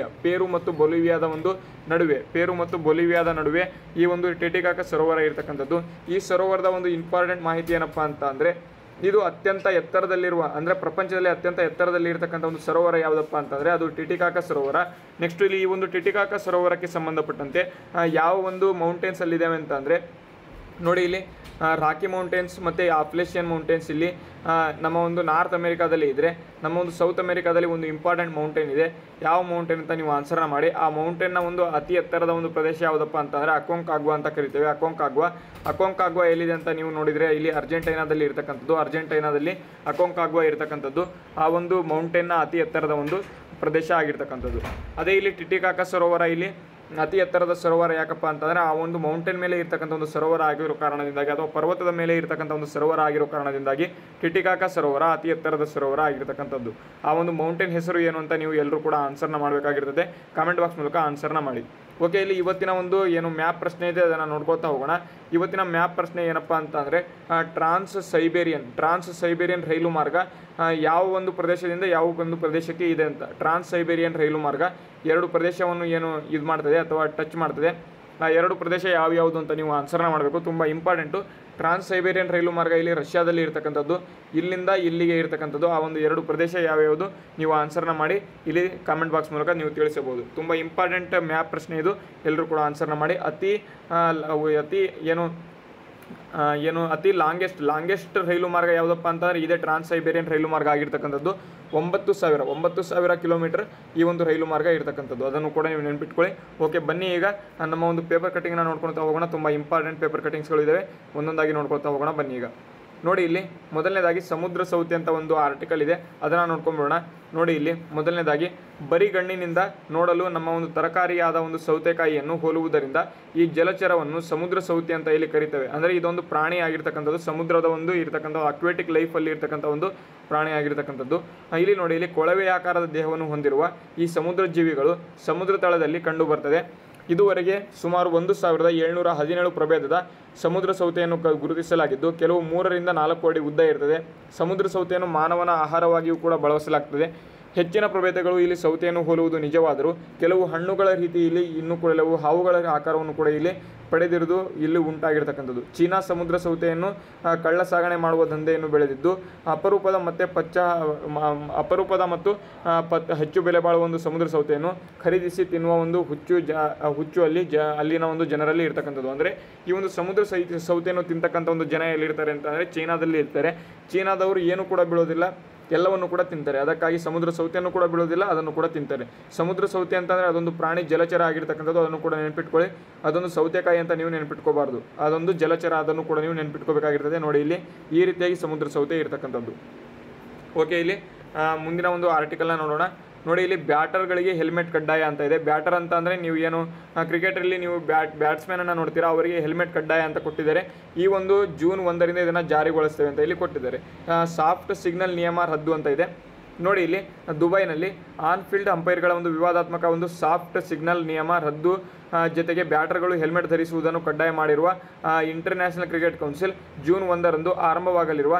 ಬೊಲಿವಿಯಾದ ನಡುವೆ ಈ ಒಂದು ಟಿಟಿಕಾಕ ಸರೋವರ ಇರತಕ್ಕಂಥದ್ದು. ಈ ಸರೋವರದ ಒಂದು ಇಂಪಾರ್ಟೆಂಟ್ ಮಾಹಿತಿ ಏನಪ್ಪಾ ಅಂತ ಅಂದರೆ, ಇದು ಅತ್ಯಂತ ಎತ್ತರದಲ್ಲಿರುವ, ಅಂದರೆ ಪ್ರಪಂಚದಲ್ಲಿ ಅತ್ಯಂತ ಎತ್ತರದಲ್ಲಿ ಇರತಕ್ಕಂಥ ಒಂದು ಸರೋವರ ಯಾವುದಪ್ಪ ಅಂತಂದರೆ ಅದು ಟಿಟಿಕಾಕ ಸರೋವರ. ನೆಕ್ಸ್ಟ್ ಇಲ್ಲಿ ಈ ಒಂದು ಟಿಟಿಕಾಕ ಸರೋವರಕ್ಕೆ ಸಂಬಂಧಪಟ್ಟಂತೆ ಯಾವ ಒಂದು ಮೌಂಟೇನ್ಸ್ ಅಲ್ಲಿದ್ದಾವೆ ಅಂತ ಅಂದರೆ, ನೋಡಿ ಇಲ್ಲಿ ರಾಕಿ ಮೌಂಟೇನ್ಸ್ ಮತ್ತು ಅಪ್ಲೇಷಿಯನ್ ಮೌಂಟೇನ್ಸ್ ಇಲ್ಲಿ ನಮ್ಮ ಒಂದು ನಾರ್ತ್ ಅಮೆರಿಕಾದಲ್ಲಿ ಇದ್ದರೆ, ನಮ್ಮ ಒಂದು ಸೌತ್ ಅಮೆರಿಕಾದಲ್ಲಿ ಒಂದು ಇಂಪಾರ್ಟೆಂಟ್ ಮೌಂಟೇನ್ ಇದೆ. ಯಾವ ಮೌಂಟೇನ್ ಅಂತ ನೀವು ಆನ್ಸರ್ನ ಮಾಡಿ. ಆ ಮೌಂಟೇನ್ನ ಒಂದು ಅತಿ ಎತ್ತರದ ಒಂದು ಪ್ರದೇಶ ಯಾವುದಪ್ಪ ಅಂತಂದರೆ ಅಕೋಂಕಾಗ್ವಾ ಅಂತ ಕರಿತೇವೆ. ಅಕೋಂಕಾಗ್ವಾ ಎಲ್ಲಿದೆ ಅಂತ ನೀವು ನೋಡಿದರೆ ಇಲ್ಲಿ ಅರ್ಜೆಂಟೈನಾದಲ್ಲಿ ಇರತಕ್ಕಂಥದ್ದು. ಅರ್ಜೆಂಟೈನಾದಲ್ಲಿ ಅಕೋಂಕಾಗ್ವಾ ಇರತಕ್ಕಂಥದ್ದು ಆ ಒಂದು ಮೌಂಟೇನ್ನ ಅತಿ ಎತ್ತರದ ಒಂದು ಪ್ರದೇಶ ಆಗಿರ್ತಕ್ಕಂಥದ್ದು. ಅದೇ ಇಲ್ಲಿ ಟಿಟಿಕಾಕ ಸರೋವರ ಇಲ್ಲಿ ಅತಿ ಎತ್ತರದ ಸರೋವರ ಯಾಕಪ್ಪ ಅಂತಂದರೆ ಆ ಒಂದು ಮೌಂಟೇನ್ ಮೇಲೆ ಇರ್ತಕ್ಕಂಥ ಒಂದು ಸರೋವರ ಆಗಿರೋ ಕಾರಣದಿಂದಾಗಿ, ಅಥವಾ ಪರ್ವತದ ಮೇಲೆ ಇರ್ತಕ್ಕಂಥ ಒಂದು ಸರೋವರ ಆಗಿರೋ ಕಾರಣದಿಂದಾಗಿ ಟಿಟಿಕಾಕ ಸರೋವರ ಅತಿ ಎತ್ತರದ ಸರೋವರ ಆಗಿರ್ತಕ್ಕಂಥದ್ದು. ಆ ಒಂದು ಮೌಂಟೇನ್ ಹೆಸರು ಏನು ಅಂತ ನೀವು ಎಲ್ಲರೂ ಕೂಡ ಆನ್ಸರ್ನ ಮಾಡಬೇಕಾಗಿರ್ತದೆ. ಕಾಮೆಂಟ್ ಬಾಕ್ಸ್ ಮೂಲಕ ಆನ್ಸರ್ನ ಮಾಡಿ. ಓಕೆ, ಇಲ್ಲಿ ಇವತ್ತಿನ ಒಂದು ಏನು ಮ್ಯಾಪ್ ಪ್ರಶ್ನೆ ಇದೆ ಅದನ್ನು ನೋಡ್ಕೊತಾ ಹೋಗೋಣ. ಇವತ್ತಿನ ಮ್ಯಾಪ್ ಪ್ರಶ್ನೆ ಏನಪ್ಪ ಅಂತಂದರೆ, ಟ್ರಾನ್ಸ್ ಸೈಬೇರಿಯನ್ ರೈಲು ಮಾರ್ಗ ಯಾವ ಒಂದು ಪ್ರದೇಶದಿಂದ ಯಾವ ಒಂದು ಪ್ರದೇಶಕ್ಕೆ ಇದೆ ಅಂತ. ಟ್ರಾನ್ಸ್ ಸೈಬೇರಿಯನ್ ರೈಲು ಮಾರ್ಗ ಎರಡು ಪ್ರದೇಶವನ್ನು ಏನು ಇದು ಮಾಡ್ತದೆ ಅಥವಾ ಟಚ್ ಮಾಡ್ತದೆ. ಆ ಎರಡು ಪ್ರದೇಶ ಯಾವ್ಯಾವುದು ಅಂತ ನೀವು ಆನ್ಸರ್ನ ಮಾಡಬೇಕು. ತುಂಬ ಇಂಪಾರ್ಟೆಂಟು. ಟ್ರಾನ್ಸ್ ಸೈಬೇರಿಯನ್ ರೈಲು ಮಾರ್ಗ ಇಲ್ಲಿ ರಷ್ಯಾದಲ್ಲಿ ಇರ್ತಕ್ಕಂಥದ್ದು, ಇಲ್ಲಿಂದ ಇಲ್ಲಿಗೆ ಇರ್ತಕ್ಕಂಥದ್ದು. ಆ ಒಂದು ಎರಡು ಪ್ರದೇಶ ಯಾವ್ಯಾವುದು ನೀವು ಆನ್ಸರ್ನ ಮಾಡಿ ಇಲ್ಲಿ ಕಾಮೆಂಟ್ ಬಾಕ್ಸ್ ಮೂಲಕ ನೀವು ತಿಳಿಸಬಹುದು. ತುಂಬ ಇಂಪಾರ್ಟೆಂಟ್ ಮ್ಯಾಪ್ ಪ್ರಶ್ನೆ ಇದು, ಎಲ್ಲರೂ ಕೂಡ ಆನ್ಸರ್ನ ಮಾಡಿ. ಅತಿ ಲಾಂಗೆಸ್ಟ್ ರೈಲು ಮಾರ್ಗ ಯಾವುದಪ್ಪ ಅಂತಂದರೆ ಇದೇ ಟ್ರಾನ್ಸ್ ಸೈಬೇರಿಯನ್ ರೈಲು ಮಾರ್ಗ ಆಗಿರ್ತಕ್ಕಂಥದ್ದು. 9,000 ಕಿಲೋಮೀಟರ್ ಈ ಒಂದು ರೈಲು ಮಾರ್ಗ ಇರತಕ್ಕಂಥದ್ದು. ಅದನ್ನು ಕೂಡ ನೀವು ನೆನ್ಪಿಟ್ಕೊಳ್ಳಿ. ಓಕೆ, ಬನ್ನಿ ಈಗ ನಮ್ಮ ಒಂದು ಪೇಪರ್ ಕಟಿಂಗ್ನ ನೋಡ್ಕೊಳ್ತಾ ಹೋಗೋಣ. ತುಂಬ ಇಂಪಾರ್ಟೆಂಟ್ ಪೇಪರ್ ಕಟಿಂಗ್ಸ್ಗಳು ಇದ್ದಾವೆ, ಒಂದೊಂದಾಗಿ ನೋಡ್ಕೊಳ್ತಾ ಹೋಗೋಣ. ಬನ್ನಿ ಈಗ ನೋಡಿ, ಇಲ್ಲಿ ಮೊದಲನೇದಾಗಿ ಸಮುದ್ರ ಸೌತೆ ಅಂತ ಒಂದು ಆರ್ಟಿಕಲ್ ಇದೆ, ಅದನ್ನು ನೋಡ್ಕೊಂಡ್ಬಿಡೋಣ. ನೋಡಿ, ಇಲ್ಲಿ ಮೊದಲನೇದಾಗಿ ಬರಿಗಣ್ಣಿನಿಂದ ನೋಡಲು ನಮ್ಮ ಒಂದು ತರಕಾರಿಯಾದ ಒಂದು ಸೌತೆಕಾಯಿಯನ್ನು ಹೋಲುವುದರಿಂದ ಈ ಜಲಚರವನ್ನು ಸಮುದ್ರ ಸೌತೆ ಅಂತ ಇಲ್ಲಿ ಕರಿತೇವೆ. ಅಂದರೆ ಇದೊಂದು ಪ್ರಾಣಿ ಆಗಿರ್ತಕ್ಕಂಥದ್ದು, ಸಮುದ್ರದ ಒಂದು ಇರ್ತಕ್ಕಂಥ ಅಕ್ವೇಟಿಕ್ ಲೈಫಲ್ಲಿ ಇರ್ತಕ್ಕಂಥ ಒಂದು ಪ್ರಾಣಿ ಆಗಿರ್ತಕ್ಕಂಥದ್ದು. ಇಲ್ಲಿ ನೋಡಿ, ಇಲ್ಲಿ ಕೊಳವೆ ಆಕಾರದ ದೇಹವನ್ನು ಹೊಂದಿರುವ ಈ ಸಮುದ್ರ ಜೀವಿಗಳು ಸಮುದ್ರ ತಳದಲ್ಲಿ ಕಂಡು ಬರ್ತದೆ. ಇದುವರೆಗೆ ಸುಮಾರು 1,717 ಪ್ರಭೇದದ ಸಮುದ್ರ ಸೌತೆಯನ್ನು ಗುರುತಿಸಲಾಗಿದ್ದು, ಕೆಲವು 3 ರಿಂದ 4 ಅಡಿ ಉದ್ದ ಇರ್ತದೆ. ಸಮುದ್ರ ಸೌತೆಯನ್ನು ಮಾನವನ ಆಹಾರವಾಗಿಯೂ ಕೂಡ ಬಳಸಲಾಗ್ತದೆ. ಹೆಚ್ಚಿನ ಪ್ರಭೇದಗಳು ಇಲ್ಲಿ ಸೌತೆಯನ್ನು ಹೋಲುವುದು ನಿಜವಾದರೂ ಕೆಲವು ಹಣ್ಣುಗಳ ರೀತಿ ಇಲ್ಲಿ ಇನ್ನೂ ಕೆಲವು ಹಾವುಗಳ ಆಕಾರವನ್ನು ಕೂಡ ಇಲ್ಲಿ ಪಡೆದಿರುವುದು ಇಲ್ಲಿ ಉಂಟಾಗಿರ್ತಕ್ಕಂಥದ್ದು. ಚೀನಾ ಸಮುದ್ರ ಸೌತೆಯನ್ನು ಕಳ್ಳ ಸಾಗಣೆ ಮಾಡುವ ದಂಧೆಯನ್ನು ಬೆಳೆದಿದ್ದು, ಅಪರೂಪದ ಮತ್ತು ಹೆಚ್ಚು ಬೆಲೆ ಬಾಳುವ ಒಂದು ಸಮುದ್ರ ಸೌತೆಯನ್ನು ಖರೀದಿಸಿ ತಿನ್ನುವ ಒಂದು ಹುಚ್ಚು ಅಲ್ಲಿನ ಒಂದು ಜನರಲ್ಲಿ ಇರ್ತಕ್ಕಂಥದ್ದು. ಅಂದರೆ ಈ ಒಂದು ಸಮುದ್ರ ಸೌತೆಯನ್ನು ತಿಂತಕ್ಕಂಥ ಒಂದು ಜನ ಎಲ್ಲಿರ್ತಾರೆ ಅಂತಂದರೆ ಚೀನಾದಲ್ಲಿ ಇರ್ತಾರೆ. ಚೀನಾದವರು ಏನು ಕೂಡ ಬೀಳೋದಿಲ್ಲ, ಎಲ್ಲವನ್ನು ಕೂಡ ತಿಂತಾರೆ. ಅದಕ್ಕಾಗಿ ಸಮುದ್ರ ಸೌತೆಯನ್ನು ಕೂಡ ಬೀಳೋದಿಲ್ಲ, ಅದನ್ನು ಕೂಡ ತಿಂತಾರೆ. ಸಮುದ್ರ ಸೌತೆ ಅಂತಂದರೆ ಅದೊಂದು ಪ್ರಾಣಿ, ಜಲಚರ ಆಗಿರ್ತಕ್ಕಂಥದ್ದು. ಅದನ್ನು ಕೂಡ ನೆನಪಿಟ್ಕೊಳ್ಳಿ. ಅದೊಂದು ಸೌತೆಕಾಯಿ ಅಂತ ನೀವು ನೆನಪಿಟ್ಕೋಬಾರ್ದು, ಅದೊಂದು ಜಲಚರ, ಅದನ್ನು ಕೂಡ ನೀವು ನೆನಪಿಟ್ಕೋಬೇಕಾಗಿರ್ತದೆ. ನೋಡಿ, ಇಲ್ಲಿ ಈ ರೀತಿಯಾಗಿ ಸಮುದ್ರ ಸೌತೆ ಇರ್ತಕ್ಕಂಥದ್ದು. ಓಕೆ, ಇಲ್ಲಿ ಮುಂದಿನ ಒಂದು ಆರ್ಟಿಕಲ್ನ ನೋಡೋಣ. ನೋಡಿ, ಇಲ್ಲಿ ಬ್ಯಾಟರ್ಗಳಿಗೆ ಹೆಲ್ಮೆಟ್ ಕಡ್ಡಾಯ ಅಂತ ಇದೆ. ಬ್ಯಾಟರ್ ಅಂತ ಅಂದರೆ ನೀವು ಏನು ಕ್ರಿಕೆಟಲ್ಲಿ ನೀವು ಬ್ಯಾಟ್ಸ್ಮನನ್ನು ನೋಡ್ತೀರಾ, ಅವರಿಗೆ ಹೆಲ್ಮೆಟ್ ಕಡ್ಡಾಯ ಅಂತ ಕೊಟ್ಟಿದ್ದಾರೆ. ಈ ಒಂದು ಜೂನ್ 1ರಿಂದ ಇದನ್ನು ಜಾರಿಗೊಳಿಸ್ತೇವೆ ಅಂತ ಇಲ್ಲಿ ಕೊಟ್ಟಿದ್ದಾರೆ. ಸಾಫ್ಟ್ ಸಿಗ್ನಲ್ ನಿಯಮ ರದ್ದು ಅಂತ ಇದೆ. ನೋಡಿ, ಇಲ್ಲಿ ದುಬೈನಲ್ಲಿ ಆನ್ ಫೀಲ್ಡ್ ಅಂಪೈರ್ಗಳ ಒಂದು ವಿವಾದಾತ್ಮಕ ಒಂದು ಸಾಫ್ಟ್ ಸಿಗ್ನಲ್ ನಿಯಮ ರದ್ದು ಜೊತೆಗೆ ಬ್ಯಾಟರ್ಗಳು ಹೆಲ್ಮೆಟ್ ಧರಿಸುವುದನ್ನು ಕಡ್ಡಾಯ ಮಾಡಿರುವ ಇಂಟರ್ನ್ಯಾಷನಲ್ ಕ್ರಿಕೆಟ್ ಕೌನ್ಸಿಲ್ ಜೂನ್ 1ರಂದು ಆರಂಭವಾಗಲಿರುವ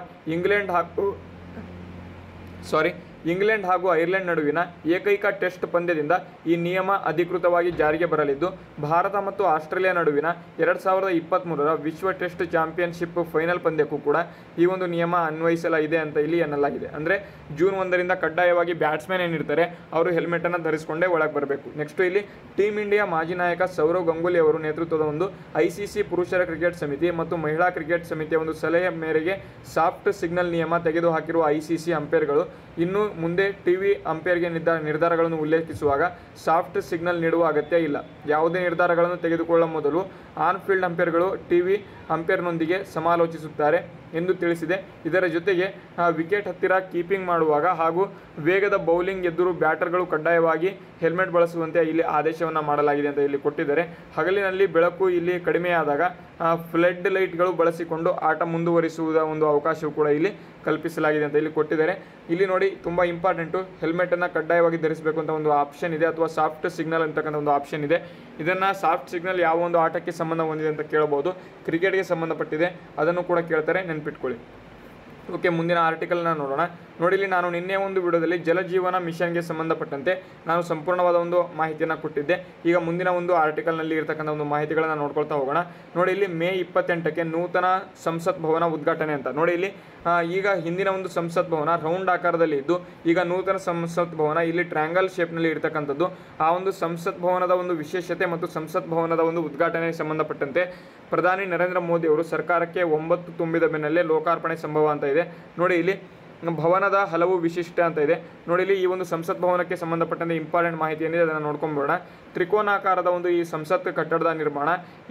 ಇಂಗ್ಲೆಂಡ್ ಹಾಗೂ ಐರ್ಲೆಂಡ್ ನಡುವಿನ ಏಕೈಕ ಟೆಸ್ಟ್ ಪಂದ್ಯದಿಂದ ಈ ನಿಯಮ ಅಧಿಕೃತವಾಗಿ ಜಾರಿಗೆ ಬರಲಿದ್ದು, ಭಾರತ ಮತ್ತು ಆಸ್ಟ್ರೇಲಿಯಾ ನಡುವಿನ 2023ರ ವಿಶ್ವ ಟೆಸ್ಟ್ ಚಾಂಪಿಯನ್ಶಿಪ್ ಫೈನಲ್ ಪಂದ್ಯಕ್ಕೂ ಕೂಡ ಈ ಒಂದು ನಿಯಮ ಅನ್ವಯಿಸಲಾಗಿದೆ ಅಂತ ಇಲ್ಲಿ ಎನ್ನಲಾಗಿದೆ. ಅಂದರೆ ಜೂನ್ 1ರಿಂದ ಕಡ್ಡಾಯವಾಗಿ ಬ್ಯಾಟ್ಸ್ಮನ್ ಏನಿರ್ತಾರೆ ಅವರು ಹೆಲ್ಮೆಟನ್ನು ಧರಿಸಿಕೊಂಡೇ ಒಳಗೆ ಬರಬೇಕು. ನೆಕ್ಸ್ಟ್ ಇಲ್ಲಿ ಟೀಮ್ ಇಂಡಿಯಾ ಮಾಜಿ ನಾಯಕ ಸೌರವ್ ಗಂಗೂಲಿ ಅವರು ನೇತೃತ್ವದ ಒಂದು ICC ಪುರುಷರ ಕ್ರಿಕೆಟ್ ಸಮಿತಿ ಮತ್ತು ಮಹಿಳಾ ಕ್ರಿಕೆಟ್ ಸಮಿತಿಯ ಒಂದು ಸಲಹೆ ಮೇರೆಗೆ ಸಾಫ್ಟ್ ಸಿಗ್ನಲ್ ನಿಯಮ ತೆಗೆದುಹಾಕಿರುವ ICC ಅಂಪೈರ್ಗಳು ಇನ್ನು ಮುಂದೆ ಟಿವಿ ಅಂಪೈರ್ಗೆ ನಿರ್ಧಾರಗಳನ್ನು ಉಲ್ಲೇಖಿಸುವಾಗ ಸಾಫ್ಟ್ ಸಿಗ್ನಲ್ ನೀಡುವ ಅಗತ್ಯ ಇಲ್ಲ. ಯಾವುದೇ ನಿರ್ಧಾರಗಳನ್ನು ತೆಗೆದುಕೊಳ್ಳುವ ಮೊದಲು ಆನ್ ಫೀಲ್ಡ್ ಅಂಪೈರ್ಗಳು ಟಿವಿ ಅಂಪೈರ್ನೊಂದಿಗೆ ಸಮಾಲೋಚಿಸುತ್ತಾರೆ ಎಂದು ತಿಳಿಸಿದೆ. ಇದರ ಜೊತೆಗೆ ವಿಕೆಟ್ ಹತ್ತಿರ ಕೀಪಿಂಗ್ ಮಾಡುವಾಗ ಹಾಗೂ ವೇಗದ ಬೌಲಿಂಗ್ ಎದುರು ಬ್ಯಾಟರ್ಗಳು ಕಡ್ಡಾಯವಾಗಿ ಹೆಲ್ಮೆಟ್ ಬಳಸುವಂತೆ ಇಲ್ಲಿ ಆದೇಶವನ್ನು ಮಾಡಲಾಗಿದೆ ಅಂತ ಇಲ್ಲಿ ಕೊಟ್ಟಿದ್ದಾರೆ. ಹಗಲಿನಲ್ಲಿ ಬೆಳಕು ಇಲ್ಲಿ ಕಡಿಮೆಯಾದಾಗ ಫ್ಲಡ್ ಲೈಟ್ಗಳು ಬಳಸಿಕೊಂಡು ಆಟ ಮುಂದುವರಿಸುವುದ ಒಂದು ಅವಕಾಶವೂ ಕೂಡ ಇಲ್ಲಿ ಕಲ್ಪಿಸಲಾಗಿದೆ ಅಂತ ಇಲ್ಲಿ ಕೊಟ್ಟಿದ್ದಾರೆ. ಇಲ್ಲಿ ನೋಡಿ, ತುಂಬ ಇಂಪಾರ್ಟೆಂಟು, ಹೆಲ್ಮೆಟನ್ನು ಕಡ್ಡಾಯವಾಗಿ ಧರಿಸಬೇಕು ಅಂತ ಒಂದು ಆಪ್ಷನ್ ಇದೆ, ಅಥವಾ ಸಾಫ್ಟ್ ಸಿಗ್ನಲ್ ಅಂತಕ್ಕಂಥ ಒಂದು ಆಪ್ಷನ್ ಇದೆ. ಇದನ್ನು ಸಾಫ್ಟ್ ಸಿಗ್ನಲ್ ಯಾವ ಒಂದು ಆಟಕ್ಕೆ ಸಂಬಂಧ ಹೊಂದಿದೆ ಅಂತ ಕೇಳಬಹುದು. ಕ್ರಿಕೆಟ್ಗೆ ಸಂಬಂಧಪಟ್ಟಿದೆ, ಅದನ್ನು ಕೂಡ ಕೇಳ್ತಾರೆ, ನೆನ್ಪಿಟ್ಕೊಳ್ಳಿ. ಓಕೆ, ಮುಂದಿನ ಆರ್ಟಿಕಲ್ನ ನೋಡೋಣ. ನೋಡಿ, ಇಲ್ಲಿ ನಾನು ನಿನ್ನೆ ಒಂದು ವಿಡಿಯೋದಲ್ಲಿ ಜಲಜೀವನ ಮಿಷನ್ಗೆ ಸಂಬಂಧಪಟ್ಟಂತೆ ನಾನು ಸಂಪೂರ್ಣವಾದ ಒಂದು ಮಾಹಿತಿಯನ್ನು ಕೊಟ್ಟಿದ್ದೆ. ಈಗ ಮುಂದಿನ ಒಂದು ಆರ್ಟಿಕಲ್ನಲ್ಲಿ ಇರತಕ್ಕಂಥ ಒಂದು ಮಾಹಿತಿಗಳನ್ನು ನೋಡ್ಕೊಳ್ತಾ ಹೋಗೋಣ. ನೋಡಿ, ಇಲ್ಲಿ ಮೇ 28ಕ್ಕೆ ನೂತನ ಸಂಸತ್ ಭವನ ಉದ್ಘಾಟನೆ ಅಂತ. ನೋಡಿ, ಇಲ್ಲಿ ಈಗ ಹಿಂದಿನ ಒಂದು ಸಂಸತ್ ಭವನ ರೌಂಡ್ ಆಕಾರದಲ್ಲಿ ಇದ್ದು, ಈಗ ನೂತನ ಸಂಸತ್ ಭವನ ಇಲ್ಲಿ ಟ್ರ್ಯಾಂಗಲ್ ಶೇಪ್ನಲ್ಲಿ ಇರತಕ್ಕಂಥದ್ದು. ಆ ಒಂದು ಸಂಸತ್ ಭವನದ ಒಂದು ವಿಶೇಷತೆ ಮತ್ತು ಸಂಸತ್ ಭವನದ ಒಂದು ಉದ್ಘಾಟನೆಗೆ ಸಂಬಂಧಪಟ್ಟಂತೆ ಪ್ರಧಾನಿ ನರೇಂದ್ರ ಮೋದಿ ಅವರು ಸರ್ಕಾರಕ್ಕೆ 9 ತುಂಬಿದ ಬೆನ್ನಲ್ಲೇ ಲೋಕಾರ್ಪಣೆ ಸಂಭವ ಅಂತ ಇದೆ. ನೋಡಿ, ಇಲ್ಲಿ ಭವನದ ಹಲವು ವಿಶಿಷ್ಟ ಅಂತ ಇದೆ. ನೋಡಿ, ಇಲ್ಲಿ ಈ ಒಂದು ಸಂಸತ್ ಭವನಕ್ಕೆ ಸಂಬಂಧಪಟ್ಟಂತೆ ಇಂಪಾರ್ಟೆಂಟ್ ಮಾಹಿತಿ ಏನಿದೆ ಅದನ್ನು ನೋಡ್ಕೊಂಡ್ಬೋಣ. ತ್ರಿಕೋನಾಕಾರದ ಒಂದು ಈ ಸಂಸತ್ ಕಟ್ಟಡದ ನಿರ್ಮಾಣ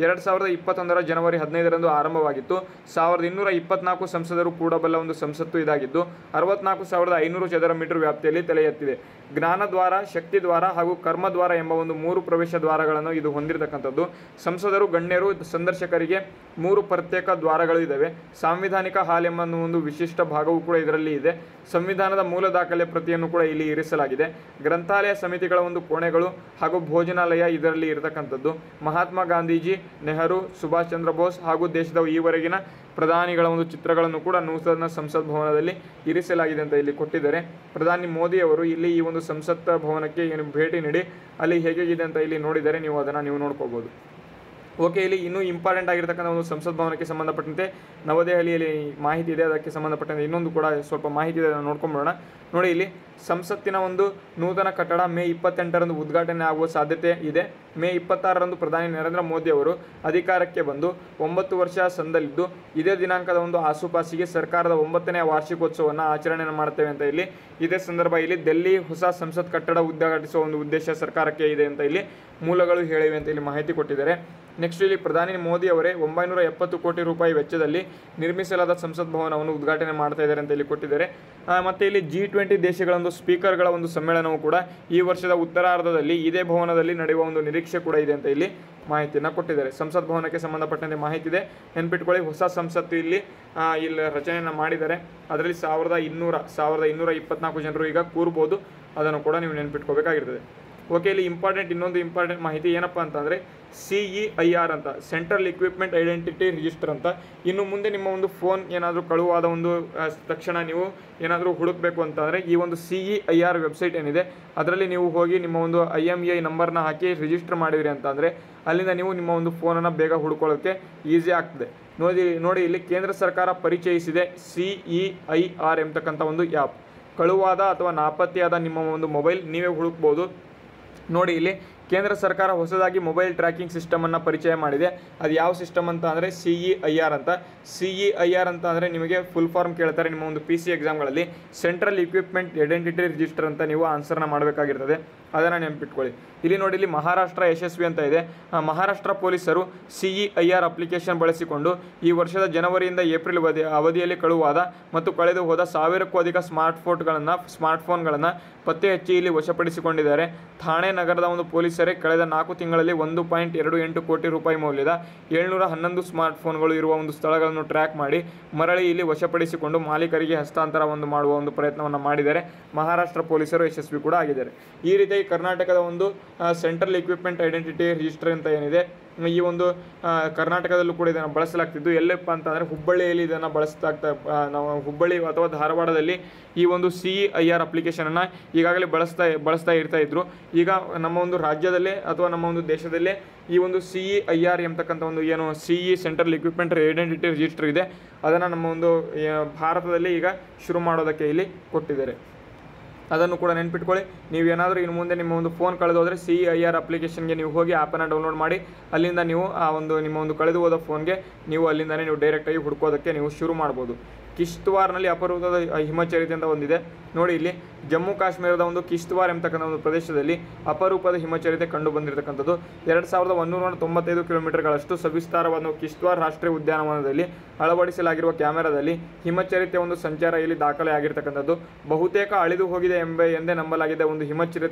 2021 ಜನವರಿ 15ರಂದು ಆರಂಭವಾಗಿತ್ತು. 1224 ಸಂಸದರು ಕೂಡಬಲ್ಲ ಒಂದು ಸಂಸತ್ತು ಇದಾಗಿದ್ದು 64,500 ಚದರ ಮೀಟರ್ ವ್ಯಾಪ್ತಿಯಲ್ಲಿ ತಲೆ ಎತ್ತಿದೆ. ಜ್ಞಾನದ್ವಾರ, ಶಕ್ತಿದ್ವಾರ ಹಾಗೂ ಕರ್ಮದ್ವಾರ ಎಂಬ ಒಂದು 3 ಪ್ರವೇಶ ದ್ವಾರಗಳನ್ನು ಇದು ಹೊಂದಿರತಕ್ಕಂಥದ್ದು. ಸಂಸದರು, ಗಣ್ಯರು, ಸಂದರ್ಶಕರಿಗೆ 3 ಪ್ರತ್ಯೇಕ ದ್ವಾರಗಳು ಇದ್ದಾವೆ. ಸಾಂವಿಧಾನಿಕ ಹಾಲ್ ಎಂಬ ಒಂದು ವಿಶಿಷ್ಟ ಭಾಗವೂ ಕೂಡ ಇದರಲ್ಲಿ ಇದೆ. ಸಂವಿಧಾನದ ಮೂಲ ದಾಖಲೆ ಪ್ರತಿಯನ್ನು ಕೂಡ ಇಲ್ಲಿ ಇರಿಸಲಾಗಿದೆ. ಗ್ರಂಥಾಲಯ ಸಮಿತಿಗಳ ಒಂದು ಕೋಣೆಗಳು ಹಾಗೂ ಭೋಜನಾಲಯ ಇದರಲ್ಲಿ ಇರತಕ್ಕಂಥದ್ದು. ಮಹಾತ್ಮ ಗಾಂಧೀಜಿ, ನೆಹರು, ಸುಭಾಷ್ ಚಂದ್ರ ಬೋಸ್ ಹಾಗೂ ದೇಶದ ಈವರೆಗಿನ ಪ್ರಧಾನಿಗಳ ಒಂದು ಚಿತ್ರಗಳನ್ನು ಕೂಡ ನೂತನ ಸಂಸತ್ ಭವನದಲ್ಲಿ ಇರಿಸಲಾಗಿದೆ ಅಂತ ಇಲ್ಲಿ ಕೊಟ್ಟಿದ್ದಾರೆ. ಪ್ರಧಾನಿ ಮೋದಿ ಅವರು ಇಲ್ಲಿ ಈ ಒಂದು ಸಂಸತ್ ಭವನಕ್ಕೆ ಏನು ಭೇಟಿ ನೀಡಿ ಅಲ್ಲಿ ಹೇಗಿದೆ ಅಂತ ಇಲ್ಲಿ ನೋಡಿದರೆ ನೀವು ಅದನ್ನು ನೋಡ್ಕೋಬಹುದು. ಓಕೆ, ಇಲ್ಲಿ ಇನ್ನೂ ಇಂಪಾರ್ಟೆಂಟ್ ಆಗಿರ್ತಕ್ಕಂಥ ಒಂದು ಸಂಸತ್ ಭವನಕ್ಕೆ ಸಂಬಂಧಪಟ್ಟಂತೆ ನವದೆಹಲಿಯಲ್ಲಿ ಮಾಹಿತಿ ಇದೆ. ಅದಕ್ಕೆ ಸಂಬಂಧಪಟ್ಟಂತೆ ಇನ್ನೊಂದು ಕೂಡ ಸ್ವಲ್ಪ ಮಾಹಿತಿ ಇದೆ, ಅದನ್ನು ನೋಡ್ಕೊಂಡ್ಬಿಡೋಣ. ನೋಡಿ, ಇಲ್ಲಿ ಸಂಸತ್ತಿನ ಒಂದು ನೂತನ ಕಟ್ಟಡ ಮೇ 28ರಂದು ಉದ್ಘಾಟನೆ ಆಗುವ ಸಾಧ್ಯತೆ ಇದೆ. ಮೇ 26ರಂದು ಪ್ರಧಾನಿ ನರೇಂದ್ರ ಮೋದಿ ಅವರು ಅಧಿಕಾರಕ್ಕೆ ಬಂದು 9 ವರ್ಷ ಸಂದಲಿದ್ದು ಇದೇ ದಿನಾಂಕದ ಒಂದು ಆಸುಪಾಸಿಗೆ ಸರ್ಕಾರದ 9ನೇ ವಾರ್ಷಿಕೋತ್ಸವವನ್ನು ಆಚರಣೆ ಮಾಡ್ತೇವೆ ಅಂತ ಇಲ್ಲಿ ಇದೇ ಸಂದರ್ಭ ಇಲ್ಲಿ ದಿಲ್ಲಿ ಹೊಸ ಸಂಸತ್ ಕಟ್ಟಡ ಉದ್ಘಾಟಿಸುವ ಒಂದು ಉದ್ದೇಶ ಸರ್ಕಾರಕ್ಕೆ ಇದೆ ಅಂತ ಇಲ್ಲಿ ಮೂಲಗಳು ಹೇಳಿವೆ ಅಂತ ಇಲ್ಲಿ ಮಾಹಿತಿ ಕೊಟ್ಟಿದ್ದಾರೆ. ನೆಕ್ಸ್ಟ್ ಇಲ್ಲಿ ಪ್ರಧಾನಿ ಮೋದಿ ಅವರೇ 970 ಕೋಟಿ ರೂಪಾಯಿ ವೆಚ್ಚದಲ್ಲಿ ನಿರ್ಮಿಸಲಾದ ಸಂಸತ್ ಭವನವನ್ನು ಉದ್ಘಾಟನೆ ಮಾಡ್ತಾ ಇದ್ದಾರೆ ಅಂತ ಇಲ್ಲಿ ಕೊಟ್ಟಿದ್ದಾರೆ. ಮತ್ತು ಇಲ್ಲಿ G20 ದೇಶಗಳ ಒಂದು ಸ್ಪೀಕರ್ಗಳ ಒಂದು ಸಮ್ಮೇಳನವು ಕೂಡ ಈ ವರ್ಷದ ಉತ್ತರಾರ್ಧದಲ್ಲಿ ಇದೇ ಭವನದಲ್ಲಿ ನಡೆಯುವ ಒಂದು ನಿರೀಕ್ಷೆ ಕೂಡ ಇದೆ ಅಂತ ಇಲ್ಲಿ ಮಾಹಿತಿಯನ್ನು ಕೊಟ್ಟಿದ್ದಾರೆ. ಸಂಸತ್ ಭವನಕ್ಕೆ ಸಂಬಂಧಪಟ್ಟಂತೆ ಮಾಹಿತಿ ಇದೆ, ನೆನ್ಪಿಟ್ಕೊಳ್ಳಿ. ಹೊಸ ಸಂಸತ್ತು ಇಲ್ಲಿ ರಚನೆಯನ್ನು ಮಾಡಿದ್ದಾರೆ. ಅದರಲ್ಲಿ 1224 ಜನರು ಈಗ ಕೂರ್ಬೋದು, ಅದನ್ನು ಕೂಡ ನೀವು ನೆನ್ಪಿಟ್ಕೋಬೇಕಾಗಿರ್ತದೆ. ಓಕೆ, ಇಲ್ಲಿ ಇನ್ನೊಂದು ಇಂಪಾರ್ಟೆಂಟ್ ಮಾಹಿತಿ ಏನಪ್ಪ ಅಂತಂದರೆ CEIR ಅಂತ, ಸೆಂಟ್ರಲ್ ಇಕ್ವಿಪ್ಮೆಂಟ್ ಐಡೆಂಟಿಟಿ ರಿಜಿಸ್ಟರ್ ಅಂತ. ಇನ್ನು ಮುಂದೆ ನಿಮ್ಮ ಒಂದು ಫೋನ್ ಏನಾದರೂ ಕಳುವಾದ ಒಂದು ತಕ್ಷಣ ನೀವು ಏನಾದರೂ ಹುಡುಕಬೇಕು ಅಂತಂದರೆ ಈ ಒಂದು CEIR ವೆಬ್ಸೈಟ್ ಏನಿದೆ ಅದರಲ್ಲಿ ನೀವು ಹೋಗಿ ನಿಮ್ಮ ಒಂದು IMEI ನಂಬರ್ನ ಹಾಕಿ ರಿಜಿಸ್ಟರ್ ಮಾಡಿದ್ರಿ ಅಂತಂದರೆ ಅಲ್ಲಿಂದ ನೀವು ನಿಮ್ಮ ಒಂದು ಫೋನನ್ನು ಬೇಗ ಹುಡ್ಕೊಳ್ಳೋಕ್ಕೆ ಈಸಿ ಆಗ್ತದೆ. ನೋಡಿ ಇಲ್ಲಿ ಕೇಂದ್ರ ಸರ್ಕಾರ ಪರಿಚಯಿಸಿದೆ CEIR ಎಂಬತಕ್ಕಂಥ ಒಂದು ಆ್ಯಪ್. ಕಳುವಾದ ಅಥವಾ ನಾಪತ್ತೆಯಾದ ನಿಮ್ಮ ಒಂದು ಮೊಬೈಲ್ ನೀವೇ ಹುಡುಕ್ಬೋದು. ನೋಡಿ, ಇಲ್ಲಿ ಕೇಂದ್ರ ಸರ್ಕಾರ ಹೊಸದಾಗಿ ಮೊಬೈಲ್ ಟ್ರ್ಯಾಕಿಂಗ್ ಸಿಸ್ಟಮನ್ನು ಪರಿಚಯ ಮಾಡಿದೆ. ಅದು ಯಾವ ಸಿಸ್ಟಮ್ ಅಂತ ಅಂದರೆ CEIR ಅಂತ. CEIR ಅಂತ ಅಂದರೆ ನಿಮಗೆ ಫುಲ್ ಫಾರ್ಮ್ ಕೇಳ್ತಾರೆ ನಿಮ್ಮ ಒಂದು PC ಎಕ್ಸಾಮ್ಗಳಲ್ಲಿ. ಸೆಂಟ್ರಲ್ ಇಕ್ವಿಪ್ಮೆಂಟ್ ಐಡೆಂಟಿಟಿ ರಿಜಿಸ್ಟರ್ ಅಂತ ನೀವು ಆನ್ಸರ್ನ ಮಾಡಬೇಕಾಗಿರ್ತದೆ, ಅದನ್ನು ನೆನಪಿಟ್ಕೊಳ್ಳಿ. ಇಲ್ಲಿ ನೋಡಿ, ಇಲ್ಲಿ ಮಹಾರಾಷ್ಟ್ರ ಯಶಸ್ವಿ ಅಂತ ಇದೆ. ಮಹಾರಾಷ್ಟ್ರ ಪೊಲೀಸರು CEIR ಅಪ್ಲಿಕೇಶನ್ ಬಳಸಿಕೊಂಡು ಈ ವರ್ಷದ ಜನವರಿಯಿಂದ ಏಪ್ರಿಲ್ ಅವಧಿಯಲ್ಲಿ ಕಳುವಾದ ಮತ್ತು ಕಳೆದು ಹೋದ 1000ಕ್ಕೂ ಅಧಿಕ ಸ್ಮಾರ್ಟ್ಫೋನ್ಗಳನ್ನು ಪತ್ತೆ ಹಚ್ಚಿ ಇಲ್ಲಿ ವಶಪಡಿಸಿಕೊಂಡಿದ್ದಾರೆ. ಥಾಣೆ ನಗರದ ಒಂದು ಪೊಲೀಸರೇ ಕಳೆದ 4 ತಿಂಗಳಲ್ಲಿ 1.28 ಕೋಟಿ ರೂಪಾಯಿ ಮೌಲ್ಯದ 711 ಸ್ಮಾರ್ಟ್ಫೋನ್ಗಳು ಇರುವ ಒಂದು ಸ್ಥಳಗಳನ್ನು ಟ್ರ್ಯಾಕ್ ಮಾಡಿ ಮರಳಿ ಇಲ್ಲಿ ವಶಪಡಿಸಿಕೊಂಡು ಮಾಲೀಕರಿಗೆ ಹಸ್ತಾಂತರ ಮಾಡುವ ಒಂದು ಪ್ರಯತ್ನವನ್ನು ಮಾಡಿದ್ದಾರೆ. ಮಹಾರಾಷ್ಟ್ರ ಪೊಲೀಸರು ಯಶಸ್ವಿ ಕೂಡ ಆಗಿದ್ದಾರೆ. ಈ ರೀತಿಯಾಗಿ ಕರ್ನಾಟಕದ ಒಂದು ಸೆಂಟ್ರಲ್ ಇಕ್ವಿಪ್ಮೆಂಟ್ ಐಡೆಂಟಿಟಿ ರಿಜಿಸ್ಟರ್ ಅಂತ ಏನಿದೆ, ಈ ಒಂದು ಕರ್ನಾಟಕದಲ್ಲೂ ಕೂಡ ಇದನ್ನು ಬಳಸಲಾಗ್ತಿದ್ದು. ಎಲ್ಲಪ್ಪ ಅಂತಂದರೆ ಹುಬ್ಬಳ್ಳಿಯಲ್ಲಿ ಇದನ್ನು ನಾವು ಹುಬ್ಬಳ್ಳಿ ಅಥವಾ ಧಾರವಾಡದಲ್ಲಿ ಈ ಒಂದು CEIR ಅಪ್ಲಿಕೇಶನನ್ನು ಈಗಾಗಲೇ ಬಳಸ್ತಾ ಇದ್ರು. ಈಗ ನಮ್ಮ ಒಂದು ರಾಜ್ಯದಲ್ಲೇ ಅಥವಾ ನಮ್ಮ ಒಂದು ದೇಶದಲ್ಲೇ ಈ ಒಂದು CEIR ಎಂಬತಕ್ಕಂಥ ಒಂದು ಏನು ಸೆಂಟ್ರಲ್ ಇಕ್ವಿಪ್ಮೆಂಟ್ ಐಡೆಂಟಿಟಿ ರಿಜಿಸ್ಟರ್ ಇದೆ ಅದನ್ನು ನಮ್ಮ ಒಂದು ಭಾರತದಲ್ಲಿ ಈಗ ಶುರು ಮಾಡೋದಕ್ಕೆ ಇಲ್ಲಿ ಕೊಟ್ಟಿದ್ದಾರೆ. ಅದನ್ನು ಕೂಡ ನೆನ್ಪಿಟ್ಕೊಳ್ಳಿ. ನೀವೇನಾದರೂ ಇನ್ನು ಮುಂದೆ ನಿಮ್ಮ ಒಂದು ಫೋನ್ ಕಳೆದೋದ್ರೆ CEIR ಅಪ್ಲಿಕೇಶನ್ಗೆ ನೀವು ಹೋಗಿ ಆ್ಯಪನ್ನು ಡೌನ್ಲೋಡ್ ಮಾಡಿ ಅಲ್ಲಿಂದ ನೀವು ನಿಮ್ಮ ಒಂದು ಕಳೆದು ಹೋದ ಫೋನ್ಗೆ ನೀವು ಅಲ್ಲಿಂದನೇ ನೀವು ಡೈರೆಕ್ಟಾಗಿ ಹುಡ್ಕೋದಕ್ಕೆ ನೀವು ಶುರು ಮಾಡ್ಬೋದು. ಕಿಶ್ತ್ವಾರ್ನಲ್ಲಿ ಅಪರೂಪದ ಹಿಮಚರಿತೆ ಅಂತ ಒಂದಿದೆ. ನೋಡಿ, ಇಲ್ಲಿ ಜಮ್ಮು ಕಾಶ್ಮೀರದ ಒಂದು ಕಿಶ್ತ್ವಾರ್ ಎಂಬತಕ್ಕಂಥ ಒಂದು ಪ್ರದೇಶದಲ್ಲಿ ಅಪರೂಪದ ಹಿಮಚರಿತೆ ಕಂಡು ಬಂದಿರತಕ್ಕಂಥದ್ದು. 2195 ಕಿಲೋಮೀಟರ್ಗಳಷ್ಟು ಸವಿಸ್ತಾರವಾದ ಕಿಶ್ತ್ವಾರ್ ರಾಷ್ಟ್ರೀಯ ಉದ್ಯಾನವನದಲ್ಲಿ ಅಳವಡಿಸಲಾಗಿರುವ ಕ್ಯಾಮೆರಾದಲ್ಲಿ ಹಿಮಚರಿತೆಯ ಒಂದು ಸಂಚಾರ ಇಲ್ಲಿ ದಾಖಲೆ ಆಗಿರ್ತಕ್ಕಂಥದ್ದು. ಬಹುತೇಕ ಅಳಿದು ಹೋಗಿದೆ ಎಂದೇ ನಂಬಲಾಗಿದೆ ಒಂದು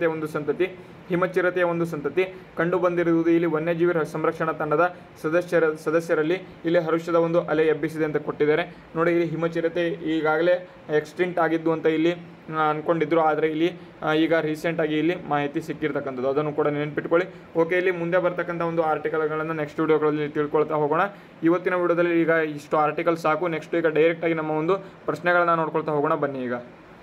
ಹಿಮಚಿರತೆಯ ಒಂದು ಸಂತತಿ ಕಂಡು ಬಂದಿರುವುದು ಇಲ್ಲಿ ವನ್ಯಜೀವಿ ಸಂರಕ್ಷಣಾ ತಂಡದ ಸದಸ್ಯರಲ್ಲಿ ಇಲ್ಲಿ ಹರುಷದ ಒಂದು ಅಲೆ ಎಬ್ಬಿಸಿದೆ ಅಂತ ಕೊಟ್ಟಿದ್ದಾರೆ. ನೋಡಿ, ಇಲ್ಲಿ ಹಿಮಚಿರತೆ ಈಗಾಗಲೇ ಎಕ್ಸ್ಟಿಂಕ್ಟ್ ಆಗಿದ್ದು ಅಂತ ಇಲ್ಲಿ ಅಂದ್ಕೊಂಡಿದ್ರು, ಆದರೆ ಇಲ್ಲಿ ಈಗ ರೀಸೆಂಟಾಗಿ ಇಲ್ಲಿ ಮಾಹಿತಿ ಸಿಕ್ಕಿರ್ತಕ್ಕಂಥದ್ದು, ಅದನ್ನು ಕೂಡ ನೆನಪಿಟ್ಕೊಳ್ಳಿ. ಓಕೆ, ಇಲ್ಲಿ ಮುಂದೆ ಬರ್ತಕ್ಕಂಥ ಒಂದು ಆರ್ಟಿಕಲ್ಗಳನ್ನು ನೆಕ್ಸ್ಟ್ ವಿಡಿಯೋಗಳಲ್ಲಿ ತಿಳ್ಕೊಳ್ತಾ ಹೋಗೋಣ. ಇವತ್ತಿನ ವಿಡಿಯೋದಲ್ಲಿ ಈಗ ಇಷ್ಟು ಆರ್ಟಿಕಲ್ ಸಾಕು. ನೆಕ್ಸ್ಟ್ ಈಗ ಡೈರೆಕ್ಟಾಗಿ ನಮ್ಮ ಒಂದು ಪ್ರಶ್ನೆಗಳನ್ನು ನೋಡ್ಕೊಳ್ತಾ ಹೋಗೋಣ ಬನ್ನಿ. ಈಗ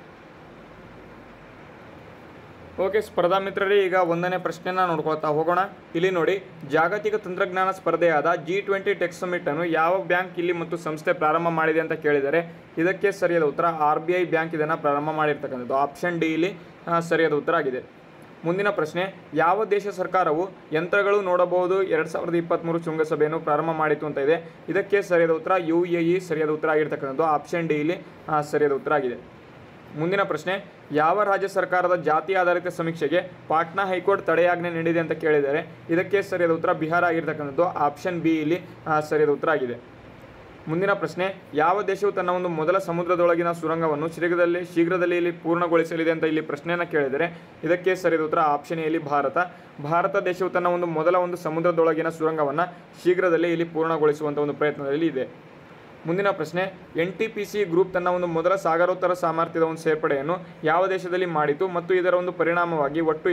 ಓಕೆ ಸ್ಪರ್ಧಾ ಮಿತ್ರರೇ, ಈಗ ಒಂದನೇ ಪ್ರಶ್ನೆನ ನೋಡ್ಕೊಳ್ತಾ ಹೋಗೋಣ. ಇಲ್ಲಿ ನೋಡಿ, ಜಾಗತಿಕ ತಂತ್ರಜ್ಞಾನ ಸ್ಪರ್ಧೆಯಾದ G20 ಟೆಕ್ ಸಮಿಟ್ ಅನ್ನು ಯಾವ ಬ್ಯಾಂಕ್ ಇಲ್ಲಿ ಮತ್ತು ಸಂಸ್ಥೆ ಪ್ರಾರಂಭ ಮಾಡಿದೆ ಅಂತ ಕೇಳಿದರೆ ಇದಕ್ಕೆ ಸರಿಯಾದ ಉತ್ತರ RBI ಬ್ಯಾಂಕ್ ಇದನ್ನು ಪ್ರಾರಂಭ ಮಾಡಿರ್ತಕ್ಕಂಥದ್ದು. ಆಪ್ಷನ್ ಡಿ ಇಲ್ಲಿ ಸರಿಯಾದ ಉತ್ತರ ಆಗಿದೆ. ಮುಂದಿನ ಪ್ರಶ್ನೆ, ಯಾವ ದೇಶ ಸರ್ಕಾರವು ಯಂತ್ರಗಳು ನೋಡಬಹುದು 2023 ಶೃಂಗಸಭೆಯನ್ನು ಪ್ರಾರಂಭ ಮಾಡಿತು ಅಂತ ಇದೆ. ಇದಕ್ಕೆ ಸರಿಯಾದ ಉತ್ತರ UAE ಸರಿಯಾದ ಉತ್ತರ ಆಗಿರ್ತಕ್ಕಂಥದ್ದು. ಆಪ್ಷನ್ ಡಿ ಇಲ್ಲಿ ಸರಿಯಾದ ಉತ್ತರ ಆಗಿದೆ. ಮುಂದಿನ ಪ್ರಶ್ನೆ, ಯಾವ ರಾಜ್ಯ ಸರ್ಕಾರದ ಜಾತಿ ಆಧಾರಿತ ಸಮೀಕ್ಷೆಗೆ ಪಾಟ್ನಾ ಹೈಕೋರ್ಟ್ ತಡೆಯಾಜ್ಞೆ ನೀಡಿದೆ ಅಂತ ಕೇಳಿದರೆ ಇದಕ್ಕೆ ಸರಿಯಾದ ಉತ್ತರ ಬಿಹಾರ ಆಗಿರ್ತಕ್ಕಂಥದ್ದು. ಆಪ್ಷನ್ ಬಿ ಇಲ್ಲಿ ಸರಿಯಾದ ಉತ್ತರ ಆಗಿದೆ. ಮುಂದಿನ ಪ್ರಶ್ನೆ, ಯಾವ ದೇಶವು ತನ್ನ ಒಂದು ಮೊದಲ ಸಮುದ್ರದೊಳಗಿನ ಸುರಂಗವನ್ನು ಶೀಘ್ರದಲ್ಲಿ ಇಲ್ಲಿ ಪೂರ್ಣಗೊಳಿಸಲಿದೆ ಅಂತ ಇಲ್ಲಿ ಪ್ರಶ್ನೆಯನ್ನು ಕೇಳಿದರೆ ಇದಕ್ಕೆ ಸರಿಯಾದ ಉತ್ತರ ಆಪ್ಷನ್ ಎ ಇಲ್ಲಿ ಭಾರತ ದೇಶವು ತನ್ನ ಒಂದು ಮೊದಲ ಒಂದು ಸಮುದ್ರದೊಳಗಿನ ಸುರಂಗವನ್ನು ಶೀಘ್ರದಲ್ಲೇ ಇಲ್ಲಿ ಪೂರ್ಣಗೊಳಿಸುವಂಥ ಒಂದು ಪ್ರಯತ್ನದಲ್ಲಿ ಇದೆ. ಮುಂದಿನ ಪ್ರಶ್ನೆ, NTPC ಗ್ರೂಪ್ ತನ್ನ ಒಂದು ಮೊದಲ ಸಾಗರೋತ್ತರ ಸಾಮರ್ಥ್ಯದ ಒಂದು ಸೇರ್ಪಡೆಯನ್ನು ಯಾವ ದೇಶದಲ್ಲಿ ಮಾಡಿತು ಮತ್ತು ಇದರ ಒಂದು ಪರಿಣಾಮವಾಗಿ ಒಟ್ಟು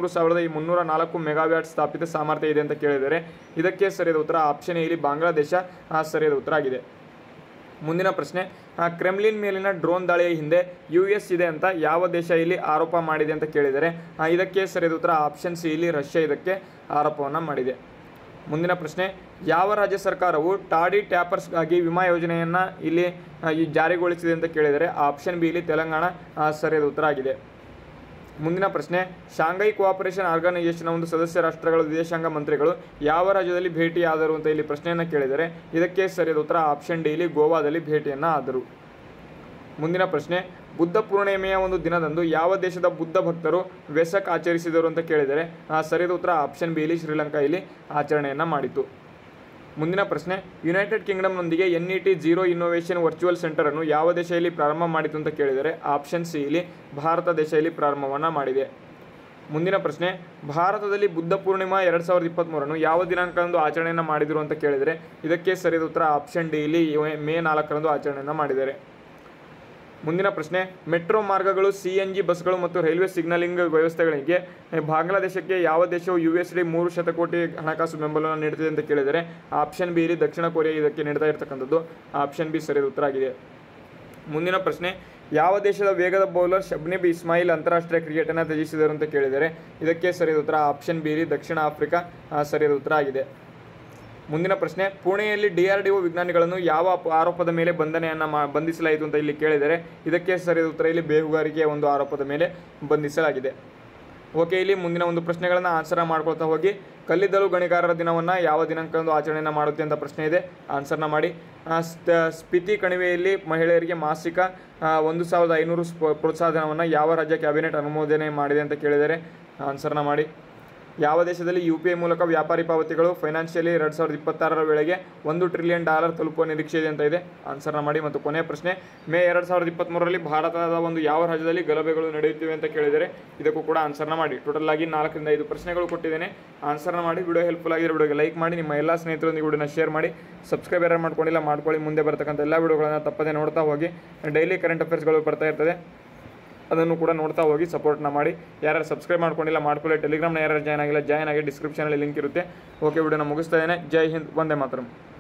73,304 ಮೆಗಾವ್ಯಾಟ್ ಸ್ಥಾಪಿತ ಸಾಮರ್ಥ್ಯ ಇದೆ ಅಂತ ಕೇಳಿದರೆ ಇದಕ್ಕೆ ಸರಿಯಾದ ಉತ್ತರ ಆಪ್ಷನ್ ಎ ಇಲ್ಲಿ ಬಾಂಗ್ಲಾದೇಶ ಸರಿಯಾದ ಉತ್ತರ ಆಗಿದೆ. ಮುಂದಿನ ಪ್ರಶ್ನೆ, ಕ್ರೆಮ್ಲಿನ್ ಮೇಲಿನ ಡ್ರೋನ್ ದಾಳಿಯ ಹಿಂದೆ US ಇದೆ ಅಂತ ಯಾವ ದೇಶ ಇಲ್ಲಿ ಆರೋಪ ಮಾಡಿದೆ ಅಂತ ಕೇಳಿದರೆ ಇದಕ್ಕೆ ಸರಿಯಾದ ಉತ್ತರ ಆಪ್ಷನ್ ಸಿ ಇಲ್ಲಿ ರಷ್ಯಾ ಇದಕ್ಕೆ ಆರೋಪವನ್ನು ಮಾಡಿದೆ. ಮುಂದಿನ ಪ್ರಶ್ನೆ, ಯಾವ ರಾಜ್ಯ ಸರ್ಕಾರವು ಟಾಡಿ ಟ್ಯಾಪರ್ಸ್ಗಾಗಿ ವಿಮಾ ಯೋಜನೆಯನ್ನು ಇಲ್ಲಿ ಜಾರಿಗೊಳಿಸಿದೆ ಅಂತ ಕೇಳಿದರೆ ಆಪ್ಷನ್ ಬಿ ಇಲ್ಲಿ ತೆಲಂಗಾಣ ಸರಿಯಾದ ಉತ್ತರ ಆಗಿದೆ. ಮುಂದಿನ ಪ್ರಶ್ನೆ, ಶಾಂಘೈ ಕೋಆಪರೇಷನ್ ಆರ್ಗನೈಸೇಷನ್ ಒಂದು ಸದಸ್ಯ ರಾಷ್ಟ್ರಗಳ ವಿದೇಶಾಂಗ ಮಂತ್ರಿಗಳು ಯಾವ ರಾಜ್ಯದಲ್ಲಿ ಭೇಟಿಯಾದರು ಅಂತ ಇಲ್ಲಿ ಪ್ರಶ್ನೆಯನ್ನು ಕೇಳಿದರೆ ಇದಕ್ಕೆ ಸರಿಯಾದ ಉತ್ತರ ಆಪ್ಷನ್ ಡಿ ಇಲ್ಲಿ ಗೋವಾದಲ್ಲಿ ಭೇಟಿಯನ್ನು ಆದರು. ಮುಂದಿನ ಪ್ರಶ್ನೆ, ಬುದ್ಧ ಪೂರ್ಣಿಮೆಯ ಒಂದು ದಿನದಂದು ಯಾವ ದೇಶದ ಬುದ್ಧ ಭಕ್ತರು ವೆಸಕ್ ಆಚರಿಸಿದರು ಅಂತ ಕೇಳಿದರೆ ಸರಿಯಾದ ಉತ್ತರ ಆಪ್ಷನ್ ಬಿ ಇಲ್ಲಿ ಶ್ರೀಲಂಕಾ ಇಲ್ಲಿ ಆಚರಣೆಯನ್ನು ಮಾಡಿತು. ಮುಂದಿನ ಪ್ರಶ್ನೆ, ಯುನೈಟೆಡ್ ಕಿಂಗ್ಡಮ್ನೊಂದಿಗೆ NET ಝೀರೋ ಇನ್ನೋವೇಷನ್ ವರ್ಚುವಲ್ ಸೆಂಟರನ್ನು ಯಾವ ದೇಶ ಇಲ್ಲಿ ಪ್ರಾರಂಭ ಮಾಡಿತು ಅಂತ ಕೇಳಿದರೆ ಆಪ್ಷನ್ ಸಿ ಇಲ್ಲಿ ಭಾರತ ದೇಶ ಇಲ್ಲಿ ಪ್ರಾರಂಭವನ್ನು ಮಾಡಿದೆ. ಮುಂದಿನ ಪ್ರಶ್ನೆ, ಭಾರತದಲ್ಲಿ ಬುದ್ಧ ಪೂರ್ಣಿಮಾ 2023 ಯಾವ ದಿನಾಂಕದಂದು ಆಚರಣೆಯನ್ನು ಮಾಡಿದರು ಅಂತ ಕೇಳಿದರೆ ಇದಕ್ಕೆ ಸರಿಯಾದ ಉತ್ತರ ಆಪ್ಷನ್ ಡಿ ಇಲ್ಲಿ ಮೇ 4 ಆಚರಣೆಯನ್ನು ಮಾಡಿದ್ದಾರೆ. ಮುಂದಿನ ಪ್ರಶ್ನೆ, ಮೆಟ್ರೋ ಮಾರ್ಗಗಳು, CNG ಬಸ್ಗಳು ಮತ್ತು ರೈಲ್ವೆ ಸಿಗ್ನಲಿಂಗ್ ವ್ಯವಸ್ಥೆಗಳಿಗೆ ಬಾಂಗ್ಲಾದೇಶಕ್ಕೆ ಯಾವ ದೇಶವು USD 300 ಕೋಟಿ ಹಣಕಾಸು ಬೆಂಬಲವನ್ನು ನೀಡುತ್ತಿದೆ ಅಂತ ಕೇಳಿದರೆ ಆಪ್ಷನ್ ಬಿ ಇಲ್ಲಿ ದಕ್ಷಿಣ ಕೊರಿಯಾ ಇದಕ್ಕೆ ನೀಡ್ತಾ ಇರತಕ್ಕಂಥದ್ದು. ಆಪ್ಷನ್ ಬಿ ಸರಿಯಾದ ಉತ್ತರ ಆಗಿದೆ. ಮುಂದಿನ ಪ್ರಶ್ನೆ, ಯಾವ ದೇಶದ ವೇಗದ ಬೌಲರ್ ಶಬ್ನೀಬ್ ಇಸ್ಮಾಯಿಲ್ ಅಂತಾರಾಷ್ಟ್ರೀಯ ಕ್ರಿಕೆಟನ್ನು ತ್ಯಜಿಸಿದರು ಅಂತ ಕೇಳಿದರೆ ಇದಕ್ಕೆ ಸರಿಯಾದ ಉತ್ತರ ಆಪ್ಷನ್ ಬಿ ಇಲ್ಲಿ ದಕ್ಷಿಣ ಆಫ್ರಿಕಾ ಸರಿಯಾದ ಉತ್ತರ ಆಗಿದೆ. ಮುಂದಿನ ಪ್ರಶ್ನೆ, ಪುಣೆಯಲ್ಲಿ DRDO ವಿಜ್ಞಾನಿಗಳನ್ನು ಯಾವ ಆರೋಪದ ಮೇಲೆ ಬಂಧಿಸಲಾಯಿತು ಅಂತ ಇಲ್ಲಿ ಕೇಳಿದರೆ ಇದಕ್ಕೆ ಸರಿಯಾದ ಉತ್ತರ ಇಲ್ಲಿ ಬೇಹುಗಾರಿಕೆಯ ಒಂದು ಆರೋಪದ ಮೇಲೆ ಬಂಧಿಸಲಾಗಿದೆ. ಓಕೆ, ಇಲ್ಲಿ ಮುಂದಿನ ಒಂದು ಪ್ರಶ್ನೆಗಳನ್ನು ಆನ್ಸರ್ ಮಾಡ್ಕೊಳ್ತಾ ಹೋಗಿ. ಕಲ್ಲಿದ್ದಲು ಗಣಿಗಾರರ ದಿನವನ್ನು ಯಾವ ದಿನಾಂಕದಂದು ಆಚರಣೆಯನ್ನು ಮಾಡುತ್ತೆ ಅಂತ ಪ್ರಶ್ನೆ ಇದೆ, ಆನ್ಸರ್ನ ಮಾಡಿ. ಸ್ಪಿತಿ ಕಣಿವೆಯಲ್ಲಿ ಮಹಿಳೆಯರಿಗೆ ಮಾಸಿಕ 1,500 ಪ್ರೋತ್ಸಾಹಧನವನ್ನು ಯಾವ ರಾಜ್ಯ ಕ್ಯಾಬಿನೆಟ್ ಅನುಮೋದನೆ ಮಾಡಿದೆ ಅಂತ ಕೇಳಿದರೆ ಆನ್ಸರ್ನ ಮಾಡಿ. ಯಾವ ದೇಶದಲ್ಲಿ UPI ಮೂಲಕ ವ್ಯಾಪಾರಿ ಪಾವತಿಗಳು ಫೈನಾನ್ಷಿಯಲಿ 2026 ವೇಳೆಗೆ $1 ಟ್ರಿಲಿಯನ್ ತಲುಪುವ ನಿರೀಕ್ಷೆ ಇದೆ ಅಂತ ಇದೆ, ಆನ್ಸರ್ನ ಮಾಡಿ. ಮತ್ತು ಕೊನೆಯ ಪ್ರಶ್ನೆ, ಮೇ 2023 ಭಾರತದ ಒಂದು ಯಾವ ರಾಜ್ಯದಲ್ಲಿ ಗಲಭೆಗಳು ನಡೆಯುತ್ತಿವೆ ಅಂತ ಕೇಳಿದರೆ ಇದಕ್ಕೂ ಕೂಡ ಆನ್ಸರ್ನ ಮಾಡಿ. ಟೋಟಲ್ ಆಗಿ 4 ರಿಂದ 5 ಪ್ರಶ್ನೆಗಳು ಕೊಟ್ಟಿದ್ದೇನೆ, ಆನ್ಸರ್ನ ಮಾಡಿ. ವಿಡಿಯೋ ಹೆಲ್ಪ್ಫುಲ್ ಆಗಿರೋ ವಿಡಿಯೋಗೆ ಲೈಕ್ ಮಾಡಿ, ನಿಮ್ಮ ಎಲ್ಲ ಸ್ನೇಹಿತರೊಂದಿಗೆ ವಿಡಿಯೋನ ಶೇರ್ ಮಾಡಿ. ಸಬ್ಸ್ಕ್ರೈಬ್ ಯಾರು ಮಾಡ್ಕೊಂಡಿಲ್ಲ ಮಾಡ್ಕೊಳ್ಳಿ. ಮುಂದೆ ಬರ್ತಕ್ಕಂಥ ಎಲ್ಲ ವಿಡಿಯೋಗಳನ್ನು ತಪ್ಪದೆ ನೋಡ್ತಾ ಹೋಗಿ. ಡೈಲಿ ಕರೆಂಟ್ ಅಫೇರ್ಸ್ಗಳು ಬರ್ತಾ ಇರ್ತದೆ, ಅದನ್ನು ಕೂಡ ನೋಡ್ತಾ ಹೋಗಿ ಸಪೋರ್ಟ್ನ ಮಾಡಿ. ಯಾರು ಸಬ್ಸ್ಕ್ರೈಬ್ ಮಾಡ್ಕೊಂಡಿಲ್ಲ ಮಾಡ್ಕೊಳ್ಳಿ. ಟೆಲಿಗ್ರಾಮ್ನ ಯಾರು ಜಾಯ್ನ್ ಆಗಿಲ್ಲ ಜಾಯ್ನ್ ಆಗಿ, ಡಿಸ್ಕ್ರಿಪ್ಷನಲ್ಲಿ ಲಿಂಕ್ ಇರುತ್ತೆ. ಓಕೆ, ವಿಡಿಯೋನ ಮುಗಿಸ್ತಾ ಇದ್ದೇನೆ. ಜೈ ಹಿಂದ್, ವಂದೇ ಮಾತರಂ.